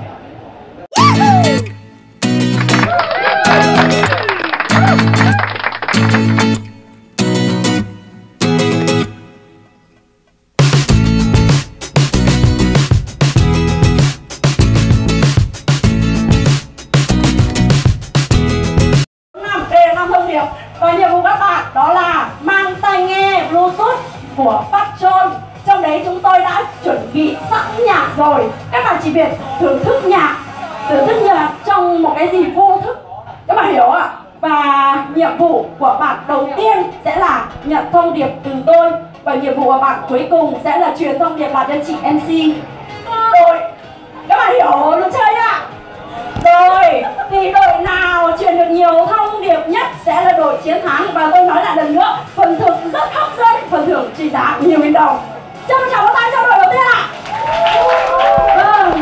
Và nhiệm vụ các bạn đó là mang tai nghe Bluetooth của Patron. Trong đấy chúng tôi đã chuẩn bị sẵn nhạc rồi. Các bạn chỉ việc thưởng thức nhạc, thưởng thức nhạc trong một cái gì vô thức. Các bạn hiểu ạ? Và nhiệm vụ của bạn đầu tiên sẽ là nhận thông điệp từ tôi, và nhiệm vụ của bạn cuối cùng sẽ là truyền thông điệp lại cho chị em xê. Rồi, các bạn hiểu luật chơi ạ? Rồi, thì đội nào truyền được nhiều thông điệp nhất sẽ là đội chiến thắng. Và tôi nói lại lần nữa, phần thưởng rất hấp dẫn, phần thưởng trị giá nhiều nghìn đồng. Cho một tràng pháo tay cho đội đầu tiên ạ. Vâng.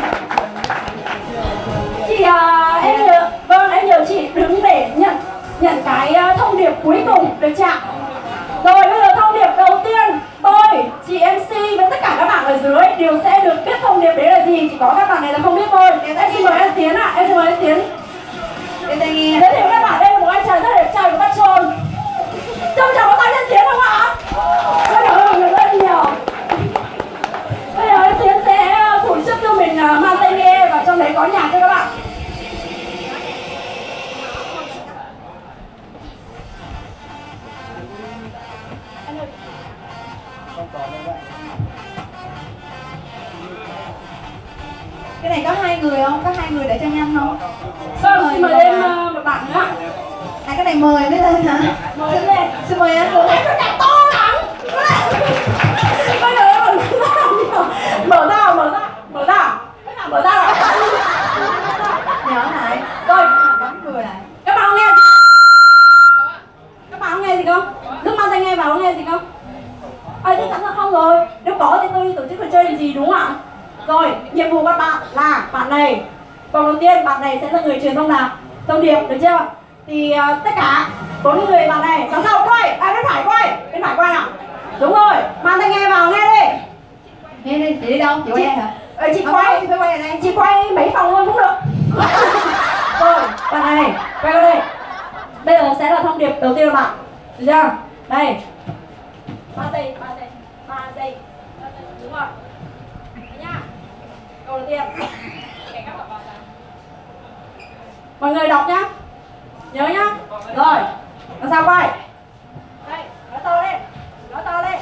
Chị, à, em nhờ, vâng, em nhờ chị đứng để nhận nhận cái thông điệp cuối cùng, được chưa ạ? Rồi, bây giờ thông điệp đầu tiên, tôi, chị em xê với tất cả các bạn ở dưới đều sẽ được biết thông điệp đấy là gì. Chỉ có các bạn này là không biết thôi. Em xin mời anh Tiến ạ, à. em xin mời anh Tiến. Giới thiệu các bạn, đây là một anh chàng rất đẹp trai của Patron. Trông chào có tay anh Tiến không ạ? Rất cảm ơn mọi người rất nhiều. Bây giờ anh Tiến sẽ thổi sức cho mình mang tai nghe và trong đấy có nhạc cho các bạn. Cái này có hai người không? Có hai người để cho nhanh không? Vâng, xin mời lên một bạn nữa. À, cái này mời mới lên hả? Mời lên. Xin mời anh luôn. Em nhạc to lắm. Bây giờ em mở ra, mở ra, mở ra, mở ra lại. Nhỏ lại. Rồi, bấm người lại. các bạn có nghe gì không? Các bạn có nghe gì không? Lúc mang tai nghe vào có nghe gì không? À, chắc chắn là không rồi. Nếu có thì tôi tổ chức trò chơi làm gì, đúng không ạ? Rồi, nhiệm vụ của các bạn là bạn này. Vòng đầu tiên bạn này sẽ là người truyền thông nào? Thông điệp, được chưa? Thì uh, tất cả bốn người bạn này, đằng sau quay, à bên phải quay, bên phải quay nào. Đúng rồi, mang tai nghe vào, nghe đi. Nghe đi, chị đi đâu? Chị quay hả? Ờ, chị quay, chị phải quay ở đây. Chị quay mấy phòng luôn cũng được. Rồi, bạn này, quay vào đây. Bây giờ sẽ là thông điệp đầu tiên của bạn. Được chưa? Đây. ba giây, ba giây, ba giây. Đúng rồi. Đấy nha. Câu đầu tiên. Mọi người đọc nhá. Nhớ nhá. Rồi. Làm sao quay? Đây, nói to lên. Nói to lên.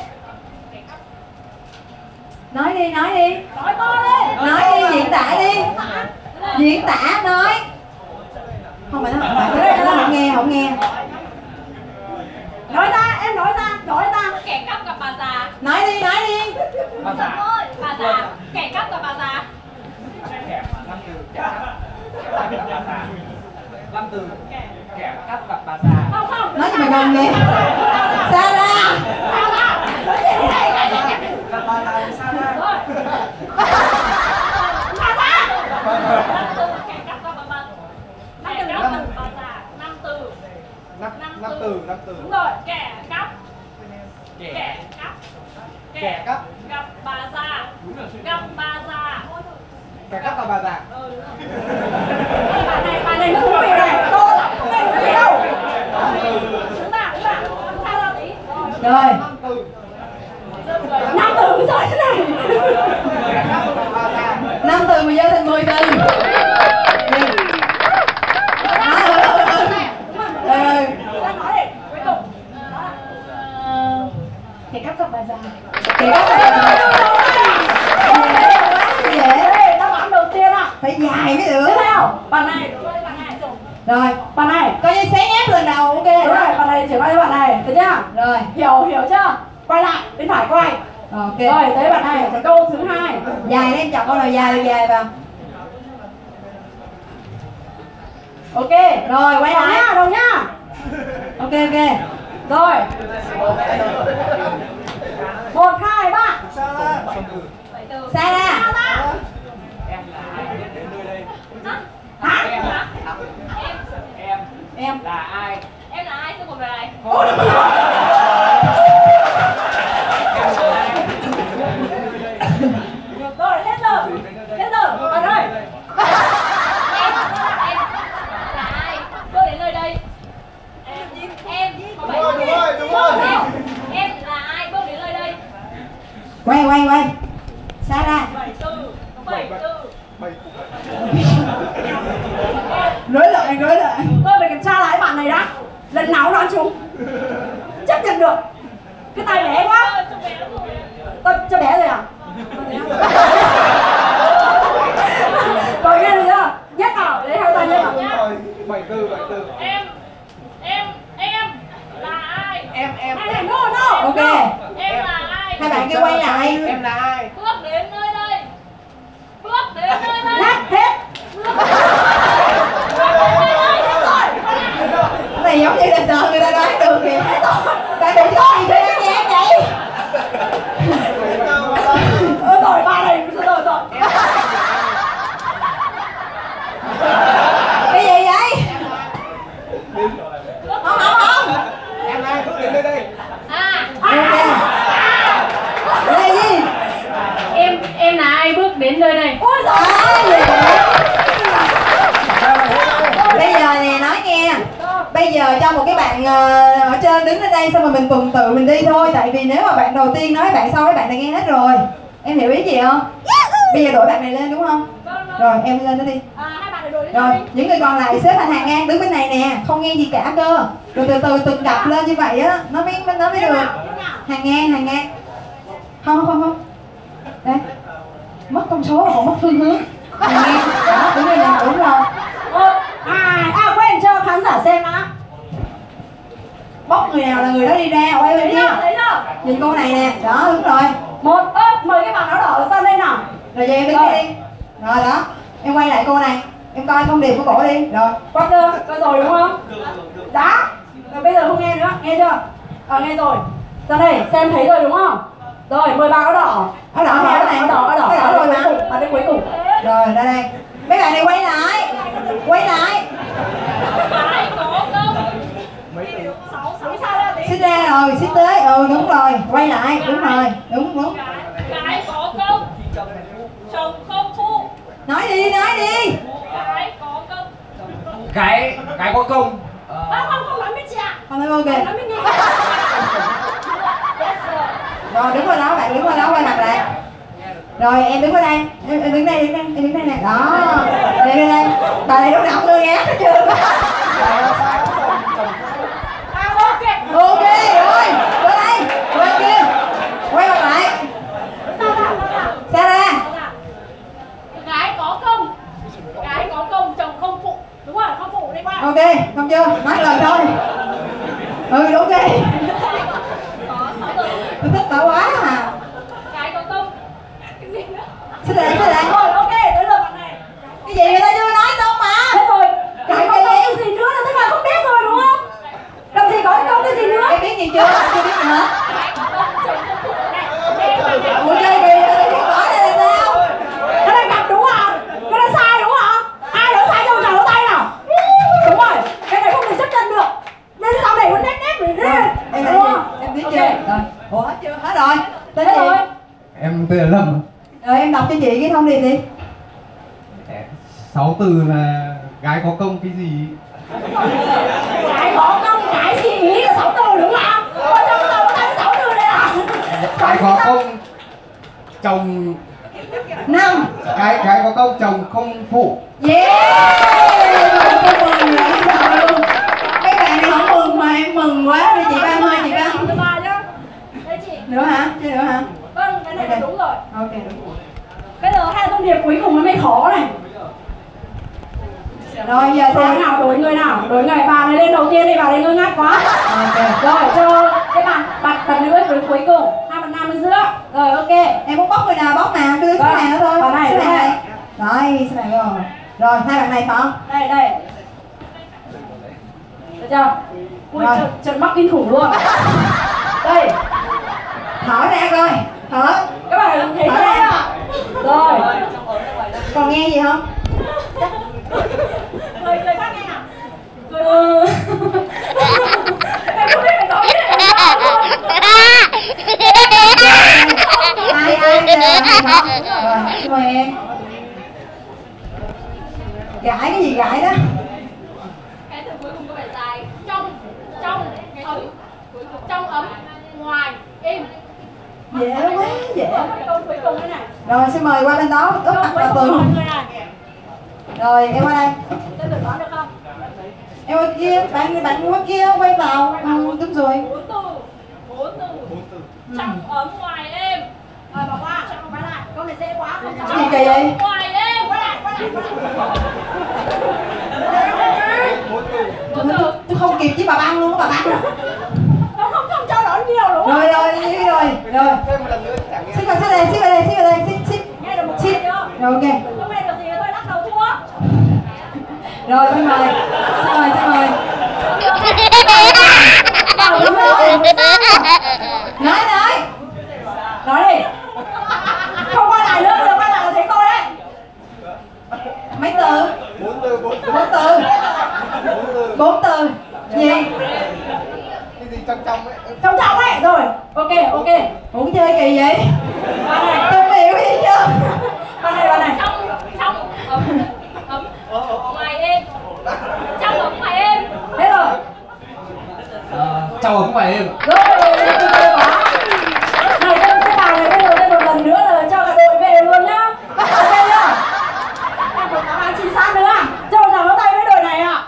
Nói đi, nói đi. Nói to lên. Nói đi, diễn tả đi. Diễn tả, nói. Không phải nó không phải nó không nghe, không nghe. Nói ra, em nói ra, nói ra. Kẻ cắp gặp bà già. Nói đi, nói đi. Bà già. Bà già. Kẻ cắp gặp bà già. từ kẻ cắp gặp bà già. Không không. Nói cho mày gần nghe. Sao ra? Gặp bà già thì sao ra? Năm từ. Năm năm từ năm từ. Đúng rồi, kẻ cắp. Kẻ cắp. Kẻ cắp gặp bà già. Gặp bà già. Kẻ cắp gặp bà già. Ừ. Bà này, bà này nó thú vị này. Cô không nghe được gì đâu. Đúng là, đúng là. Sao ra tí? Rồi. Năm từ. Năm từ rồi thế này. Kẻ cắp gặp bà già. Năm từ mà dơ thành mười từ. Rồi. Kẻ cắp gặp bà già. Kẻ cắp gặp bà già. Dễ. Đáp án đầu tiên ạ. Phải dài mới được. Tiếp theo, bạn này. Rồi, bạn này. coi như xé ép lần đầu, ok. Đúng rồi, bạn này chuyển qua cho bạn này, được chưa? Rồi. Hiểu, hiểu chưa? Quay lại, bên phải quay. Ok. Rồi, tới bạn này, tới câu thứ hai. Dài đấy, em chọn câu nào dài thì dài vào. Ok. Rồi, quay lại. Nhá, đồng nhá. Ok, ok. Rồi. Một, hai, ba. Xa ra. Hả? Em em Em là ai? Em là ai? Xin một người này. Rồi, hết giờ. Hết giờ, bạn ơi. Em là ai? Bước đến nơi đây. Em em có phải Đúng rồi, đúng rồi. Em em là ai? Bước đến nơi đây. Quay, quay, quay. Xa ra. Bảy từ. Bảy từ. Rối lại, rối lại. Tôi phải kiểm tra lại bạn này đã. Lần nào đoán trúng. Chấp nhận được. Cái tay bé quá. Tôi cho bé rồi à? Rồi nghe được chưa? Nhét vào, lấy hai tay nhét vào. Bảy từ, bảy từ. Em em em là ai? Em em. Này này, no no. Ok. Em là ai? Hai bạn kia quay lại. Em là ai? Bước đến nơi đây. Bước đến nơi đây. Hết, hết. Cái này giống như là sợ người ta đoán được kìa. Bạn đừng có gì để nghe em vậy. Ơ rồi, ba này, rồi rồi rồi. Cái gì vậy? Không, không, không. Em là ai? Bước đến nơi đây. À, Ok. Là gì? em em là ai bước đến nơi đây? Ôi giời À, gì ơi. vậy? Bây giờ nè, nói nghe. Bây giờ cho một cái bạn ờ, ở trên đứng lên đây xong rồi mình tuần tự mình đi thôi. Tại vì nếu mà bạn đầu tiên nói bạn sau mấy bạn đã nghe hết rồi. Em hiểu ý gì không? Bây giờ đổi bạn này lên đúng không? Rồi em lên đó đi. À, hai bạn để đổi lên Rồi đây. những người còn lại xếp thành hàng ngang đứng bên này nè. Không nghe gì cả cơ. Rồi từ từ từng cặp lên như vậy á. Nó mới, nó mới được. Hàng ngang, hàng ngang. Không, không, không. Đây. Mất con số mà còn mất phương hướng. Hàng ngang. Đó, đúng rồi nè, đúng rồi. Một, hai, à quên cho khán giả xem đã. Bóc người nào là người đó đi ra, quay bên Thấy kia. chưa? Thấy chưa? Nhìn cô này nè, đó đúng rồi. Một, ơ, mời cái bạn áo đỏ sang đây nào. Rồi giờ em đứng Rồi. đây đi. Rồi đó, em quay lại cô này. Em coi thông điệp của cổ đi. Rồi. Qua chưa? Coi rồi đúng không? Dạ. Rồi bây giờ không nghe nữa, nghe chưa? Ờ nghe rồi. Ra đây, xem thấy rồi đúng không? Rồi, mời bạn áo đỏ. Áo đỏ áo hả? đỏ, áo đỏ, áo đỏ. Áo đỏ rồi mà. Bạn đến cuối cùng. Rồi, ra đây. Mấy bạn này quay lại. Quay lại. Cái có công. Sáu, sáu sao ra tí. Xích ra rồi, xích tới. Ừ đúng rồi. Quay lại, đúng rồi. Đúng, đúng. Cái cái có công. Chồng không phụ. Nói đi, nói đi. Cái có công. Cái cái có công. À, không, không nói với chị ạ. Không nói ok. Nói với nghe. Rồi đứng qua đó, bạn đứng qua đó quay mặt lại. Rồi em đứng qua đây. Em, em đứng đây, đứng đây, em đứng đây nè. Đó. Đây, đây, đây. Bà này lúc nào cũng đưa nhát hết trơn. À, ok. Ok rồi. Qua đây. Qua kia. Quay mặt lại. Xa ra. Cái có công. Cái có công chồng không phụ. Đúng rồi, không phụ đi qua. Ok, không chưa? Nói lần thôi. Ừ, ok. Có sáu từ. Tôi thích bà quá à. Cái có công. Cái gì nữa? Xin lỗi, xin lỗi. Rồi, ok, tới giờ bạn này. Cái gì người ta chưa nói xong mà. Hết rồi. Cái có công cái gì nữa? tên là Lâm. Rồi em đọc cho chị cái thông điệp đi. Sáu từ là gái có công cái gì? Gái có công cái gì ý là sáu từ đúng không? Ôi trong đầu có thấy sáu từ đây à? Gái có công chồng năm. Gái gái có công chồng không phụ. Yeah. Tôi mừng lại sợ luôn. Mấy bạn này không mừng mà em mừng quá. Đi chị Ban ơi, chị Ban. Thứ ba nhá. Đây chị. Nữa hả? Chứ nữa hả? Vâng, cái này là đúng rồi. Ok đúng. Bây giờ hai thông điệp cuối cùng nó mới khó này. Rồi giờ đối sao? nào đối người nào đối người bà này lên đầu tiên đi, bà này ngơ ngác quá. Ok. Rồi cho cái bạn bạn bạn nữ cuối cuối cùng, hai bạn nam bên giữa. Rồi ok. Em muốn bóc người nào bóc nào, cứ số này nữa thôi. Bà này, số đây. này. Rồi, số này rồi. Rồi hai bạn này phải không? Đây đây. Được chưa? Ui Rồi. trận, trận mắc kinh khủng luôn. Đây. Thở ra coi. Thở. Các bạn thấy Thở thế ra. ạ? Rồi. Còn nghe gì không? Cười cười phát nghe nào. Cười ừ. Em không biết phải nói cái này làm sao luôn. Ai ai ai không? Rồi, xin mời em. Gãi cái gì gãi đó? Cái từ cuối cùng có vẻ dài. Trong, trong, ấm. Trong ấm, ngoài, im. Dễ quá, dễ. Cái câu cuối cùng thế này. Rồi xin mời qua bên đó, úp mặt vào tường. Rồi em qua đây. Tôi tự đoán được không? Em qua kia, bạn bạn qua kia quay vào. Ừ, đúng rồi. Bốn từ. Bốn từ. Trong ấm, ngoài êm. Rồi bỏ qua, cho quay lại. Câu này dễ quá. Không Gì kỳ vậy? Ngoài êm. Quay lại, quay lại, quay lại. Tôi, tôi không kịp với bà Băng luôn, bà Băng. Không không không cho đoán nhiều đúng không? Rồi rồi, đi rồi, rồi. Xin vào đây, xin vào đây, xin vào đây, xin xin. Nghe được một Xin. câu chưa? Rồi ok. Không nghe được gì thôi lắc đầu thua. Rồi xin mời. Xin mời, xin mời. Nói nói. Nói đi. Không quay lại nữa, giờ quay lại là thấy tôi đấy. Mấy từ? Bốn từ, bốn từ. Bốn từ. Bốn từ. Gì? Cái gì trong trong ấy? Trong trọng ấy. Rồi. Ok, ok. Ủa chơi kỳ vậy? Bạn này. Tôi hiểu gì chưa? Bạn này, bạn này. Trong, trong ấm, ấm. Ngoài êm. Trong ấm, ngoài êm. Hết rồi. Trong ấm ngoài êm. Rồi, ok quá. Này, cái, cái bà này bây giờ đây một lần nữa là cho cả đội về luôn nhá. Ok chưa? Em một cả bạn xin sát nữa. Cho một tràng vỗ tay với đội này ạ.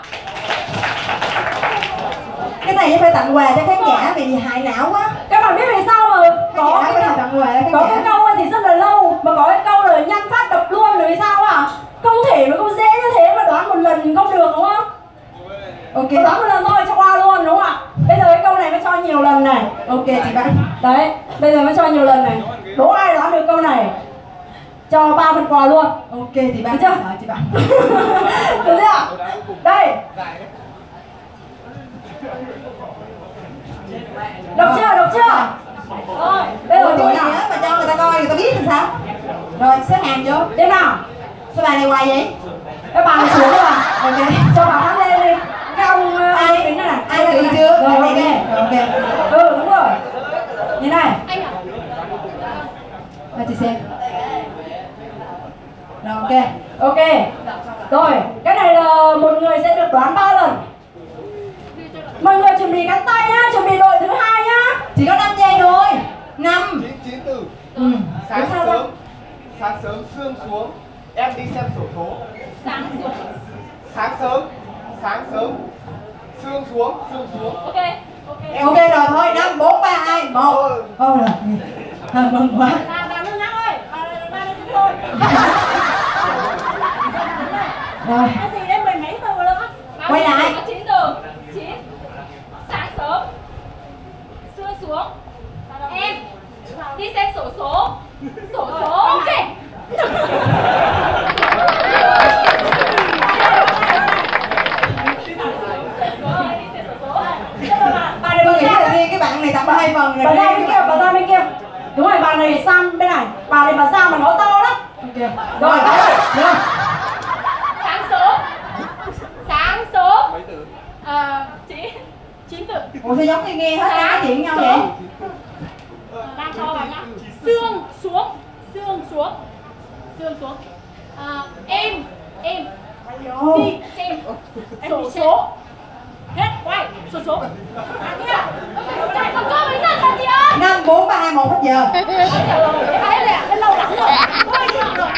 Cái này phải tặng quà cho khán giả vì hại não quá. Các bạn biết vì sao mà có cái cái, này tặng quà cho có khán cái giả. câu ấy thì rất là lâu mà có cái câu là nhanh phát đập luôn là vì sao ạ? Không thể mà câu dễ như thế mà đoán một lần không được đúng không? Ok. Mà đoán một lần thôi cho qua luôn đúng không ạ? Bây giờ cái câu này mới cho nhiều lần này. Ok chị bạn. Đấy, bây giờ mới cho nhiều lần này. Đố ai đoán được câu này cho ba phần quà luôn. Ok chị bạn. Được chưa? Sợ chị bạn. Được chưa? Đây. Đọc chưa? Đọc chưa? Rồi, bây giờ Ủa, tôi gì nào. á mà cho người ta coi người ta biết làm sao? Rồi xếp hàng vô. Đêm nào? Sao bài này hoài vậy? Các bạn xuống các bạn. Ok. Cho bà hát lên đi. Cái ông uh, Ai tính này này. ai tự chưa? Rồi Rồi, ok. Rồi, ok. Ừ đúng rồi. Như này. Anh à? Cho chị xem. Rồi ok. Ok. Rồi, cái này là một người sẽ được đoán ba lần. Mọi người chuẩn bị cánh tay nhá, chuẩn bị đội thứ hai nhá. Chỉ có năm giây thôi. Năm. Chín, chín từ. Ừ. Sáng sao sớm. Sáng sớm sương xuống. Em đi xem sổ số. Sáng xuống. sáng sớm sáng sớm sương xuống sương xuống. Ok ok Ok rồi thôi, năm bốn ba hai một. Ô rồi. À, mừng quá. làm làm nước ngắn ơi, à, ba lên tiếp thôi. Rồi. Cái gì đấy mười mấy từ luôn á. Quay lại. Chín từ. Chín. Sáng sớm. Sương xuống. Em đi xem sổ số. Sổ số. Ok. Tôi nghĩ là riêng cái bạn này tặng hai phần rồi. Bà ra bên kia, bà ra bên kia. Đúng rồi, bà này sang bên này. Bà này bà ra mà nó to lắm. Okay. Rồi, rồi. Sáng sớm. Sáng sớm. Mấy từ? À, chín. Chín từ. Ủa sao giống như nghe hết nói chuyện nhau vậy? Đang cho vào nhá. Sương xuống. xuống. Xương xuống. À, em, em. Vô. Đi xem. Sổ số. Hết, quay, sổ số. À, thế à? Chạy còn có mấy lần là chị ơi. Năm, bốn, ba, hai, một hết giờ. Cái này cái lâu lắm rồi. Ôi, được rồi.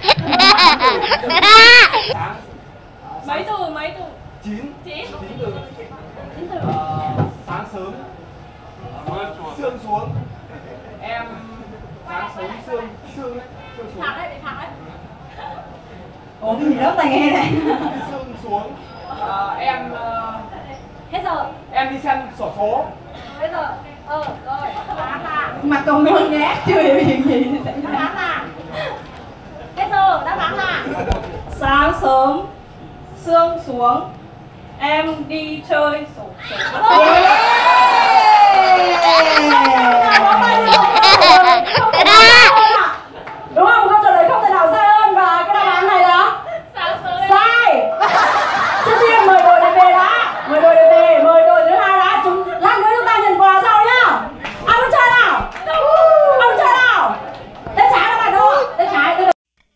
Mấy từ, mấy từ? Chín. Chín. Chín từ. Chín từ. Sáng sớm. Sương xuống. Em sáng sớm sương sương sương xuống. Thẳng đấy, để thẳng đấy. Ủa cái gì đó tai nghe này. Sương xuống. À, em uh, hết giờ. Em đi xem sổ số. Hết giờ. Ờ, rồi. Đáp là. Mặt còn ngơ ngác chưa hiểu chuyện gì thì sẽ đáp án là. Hết giờ, đáp án là. Sáng sớm, sương xuống, em đi chơi sổ số. Đúng không? Câu trả lời không thể nào sai hơn và cái đáp án này là sai. Trước tiên mời đội đề về đã, mời đội đề về, mời đội thứ hai đã. Chúng lát nữa chúng ta nhận quà sau nhá. Ai muốn chơi nào? Ai muốn chơi nào? Tay trái các bạn đâu ạ? Tay trái. Tay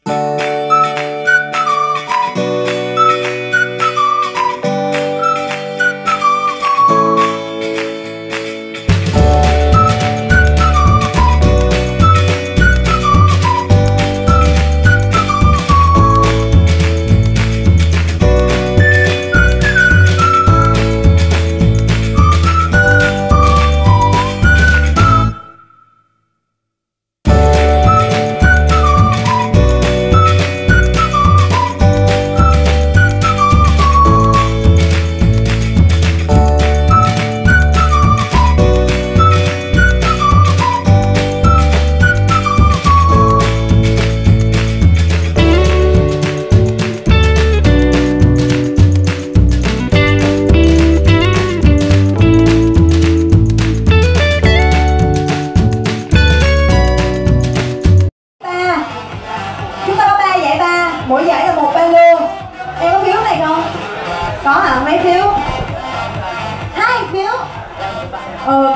ok.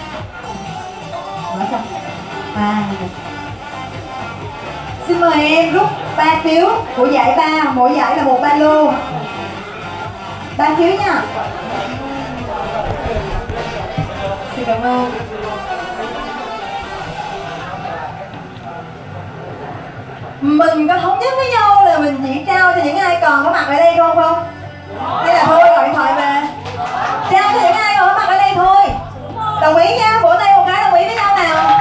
Nói xong. À, xin mời em rút ba phiếu của giải ba, mỗi giải là một ba lô. Ba phiếu nha. Xin cảm ơn. Mình có thống nhất với nhau là mình chỉ trao cho những ai còn có mặt ở đây không không? Hay là thôi gọi điện thoại về? Trao cho những ai còn có mặt ở đây thôi. Đồng ý nha, vỗ tay một cái đồng ý với nhau nào.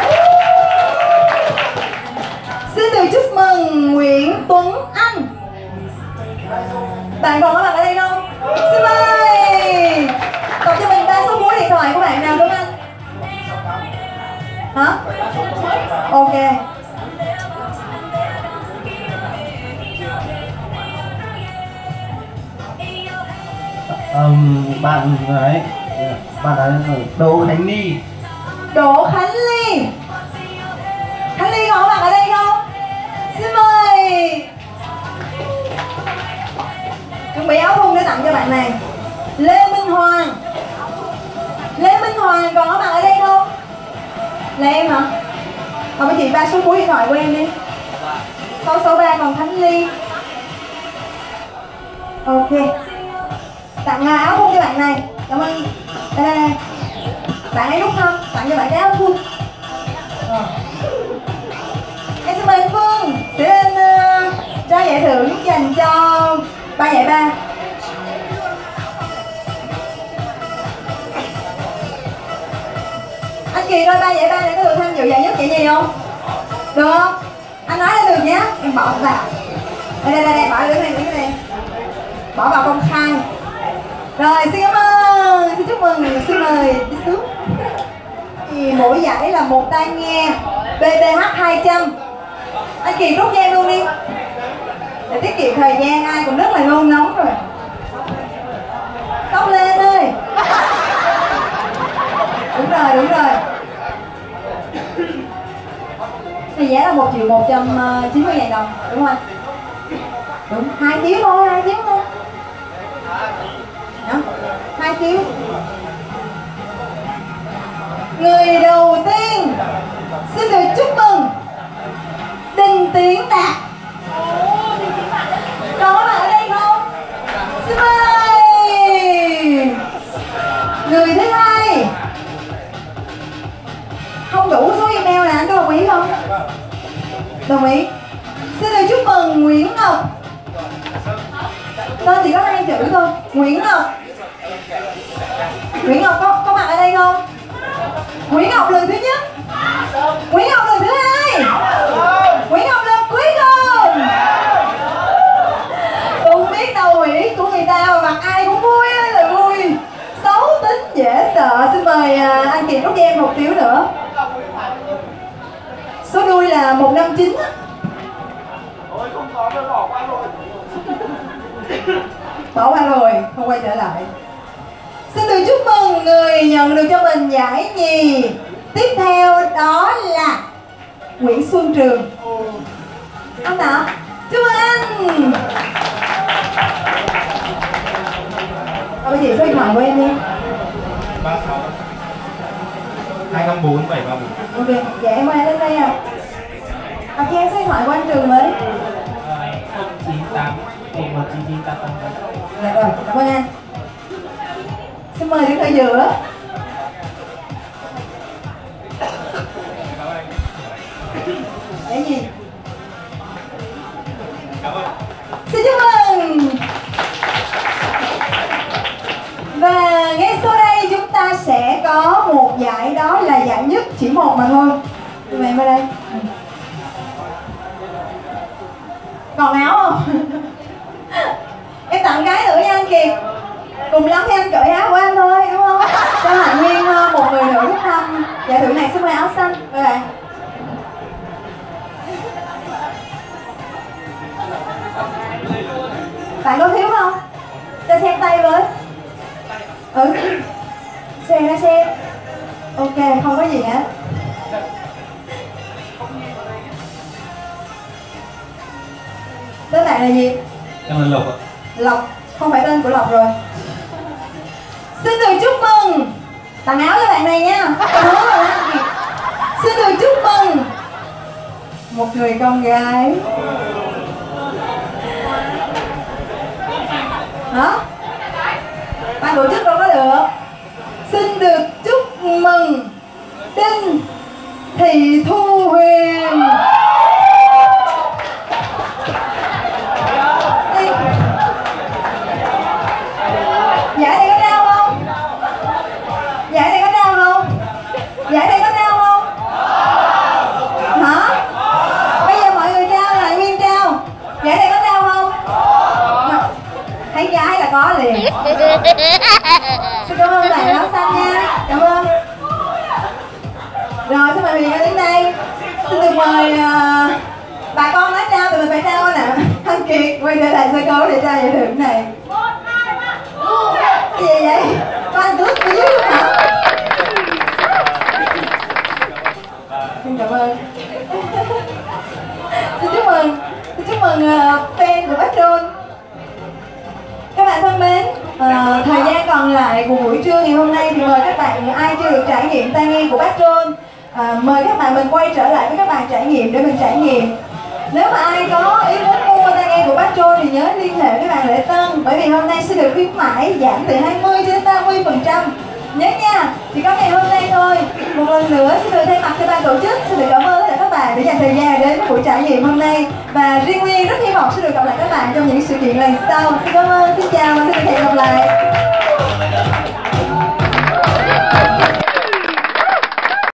Xin được chúc mừng Nguyễn Tuấn Anh. Bạn còn có mặt ở đây không? Xin mời. Đọc cho mình ba số cuối điện thoại của bạn nào đúng anh? Hả? Ok. Um, bạn ấy bạn ấy Đỗ Khánh Ly. Đỗ Khánh Ly. Khánh Ly có mặt ở đây không? Xin mời. Chuẩn bị áo thun để tặng cho bạn này. Lê Minh Hoàng. Lê Minh Hoàng còn có mặt ở đây không? Là em hả? Thôi chị ba số cuối điện thoại của em đi. Sáu sáu ba còn Khánh Ly. Ok. Tặng áo thun cho bạn này. Cảm ơn. Đây đây đây. Bạn ấy rút không? Tặng cho bạn cái áo thun. Ờ. Em xin mời Phương sẽ lên uh, trao giải thưởng dành cho ba giải ba. Anh Kỳ ơi, ba giải ba này có được tham dự giải nhất giải nhì không? Được không? Anh nói lên được nhé. Em bỏ vào. Đây đây đây, đây. Bỏ đứng này, đứng này. Bỏ vào công khai. Rồi, xin cảm ơn. Xin chúc mừng. Xin mời đi xuống. Thì mỗi giải là một tai nghe bê bê hát hai trăm. Anh Kỳ rút cho em luôn đi để tiết kiệm thời gian, ai cũng rất là nôn nóng rồi. Tóc lên ơi. Đúng rồi, đúng rồi. Thì giá là một triệu một trăm chín mươi ngàn đồng, đúng không anh? Đúng, hai phiếu thôi, hai phiếu thôi. Đó, hai phiếu. Người đầu tiên xin được chúc mừng Đinh Tiến Đạt. Có bạn ở đây không? Xin mời. Người thứ hai không đủ số email nè, anh có đồng ý không? Đồng ý. Xin được chúc mừng Nguyễn Ngọc. Tên chỉ có hai chữ thôi. Nguyễn Ngọc. Nguyễn Ngọc có có mặt ở đây không? Nguyễn Ngọc lần thứ nhất. Nguyễn Ngọc lần thứ hai. Nguyễn Ngọc lần cuối cùng. Không biết đâu Nguyễn của người ta mà mặt ai cũng vui ơi là vui. Xấu tính dễ sợ. Xin mời anh Kiệt rút cho em một phiếu nữa. Số đuôi là một năm chín. Ôi không có mới bỏ qua rồi. Bỏ qua rồi, không quay trở lại. Xin được chúc mừng người nhận được cho mình giải nhì. Tiếp theo đó là Nguyễn Xuân Trường. Anh ạ, chúc mừng anh. À, bây giờ số điện thoại của em đi. ba sáu hai năm bốn bảy ba bốn. Ok, dạ em mời anh lên đây à. À, cho em số điện thoại của anh Trường với. không chín tám một một chín chín tám tám. Dạ rồi, cảm ơn anh. Xin mời đứng ở giữa. Để gì? Cảm ơn. Xin chúc mừng. Và ngay sau đây chúng ta sẽ có một giải, đó là giải nhất, chỉ một mà thôi. Tụi mày vào đây. Còn áo không? Em tặng cái nữa nha anh Kiệt. Cùng lắm thì anh cởi áo của anh thôi, đúng không? Cho Hạnh Nguyên một người nữa giúp anh. Giải thưởng này xin mời áo xanh. Mời bạn. Bạn có thiếu không? Cho xem tay với. Ừ. Xem ra xem. Ok, không có gì hết. Tên bạn là gì? Em là Lộc ạ. Lộc, không phải tên của Lộc rồi. Xin được chúc mừng. Tặng áo cho bạn này nha. Xin được chúc mừng một người con gái. Hả? Ban tổ chức đâu có được. Xin được chúc mừng Đinh Thị Thu Huyền. Giải này có đau không? Giải này có đau không? Giải này có đau không? Hả? Bây giờ mọi người trao lại Nguyên trao. Giải này có đau không? Thấy gái là có liền. Xin cảm ơn bạn áo xanh nha. Cảm ơn. Rồi xin mời Huyền đến đây. Xin được mời uh, bà con nói trao, tụi mình phải trao nè. Anh Kiệt quay trở lại sân khấu để trao giải thưởng này. Gì vậy? Có anh tước của dưới hả? Xin cảm ơn. Xin chúc mừng. Xin chúc mừng uh, fan của Bác Trôn. Các bạn thân mến, uh, thời gian còn lại của buổi trưa ngày hôm nay thì mời các bạn ai chưa được trải nghiệm tai nghe của Bác Trôn, uh, mời các bạn mình quay trở lại với các bạn trải nghiệm để mình trải nghiệm. Nếu mà ai có ý muốn mua tai nghe của Bác Trôn thì nhớ liên hệ với bạn Lễ Tân, bởi vì hôm nay sẽ được khuyến mãi giảm từ hai mươi đến ba mươi phần trăm. Nhớ nha, chỉ có ngày hôm nay thôi. Một lần nữa xin được thay mặt cho ban tổ chức, xin được cảm ơn tất cả các bạn đã dành thời gian đến với buổi trải nghiệm hôm nay. Và riêng Nguyên rất hy vọng sẽ được gặp lại các bạn trong những sự kiện lần sau. Xin cảm ơn. Xin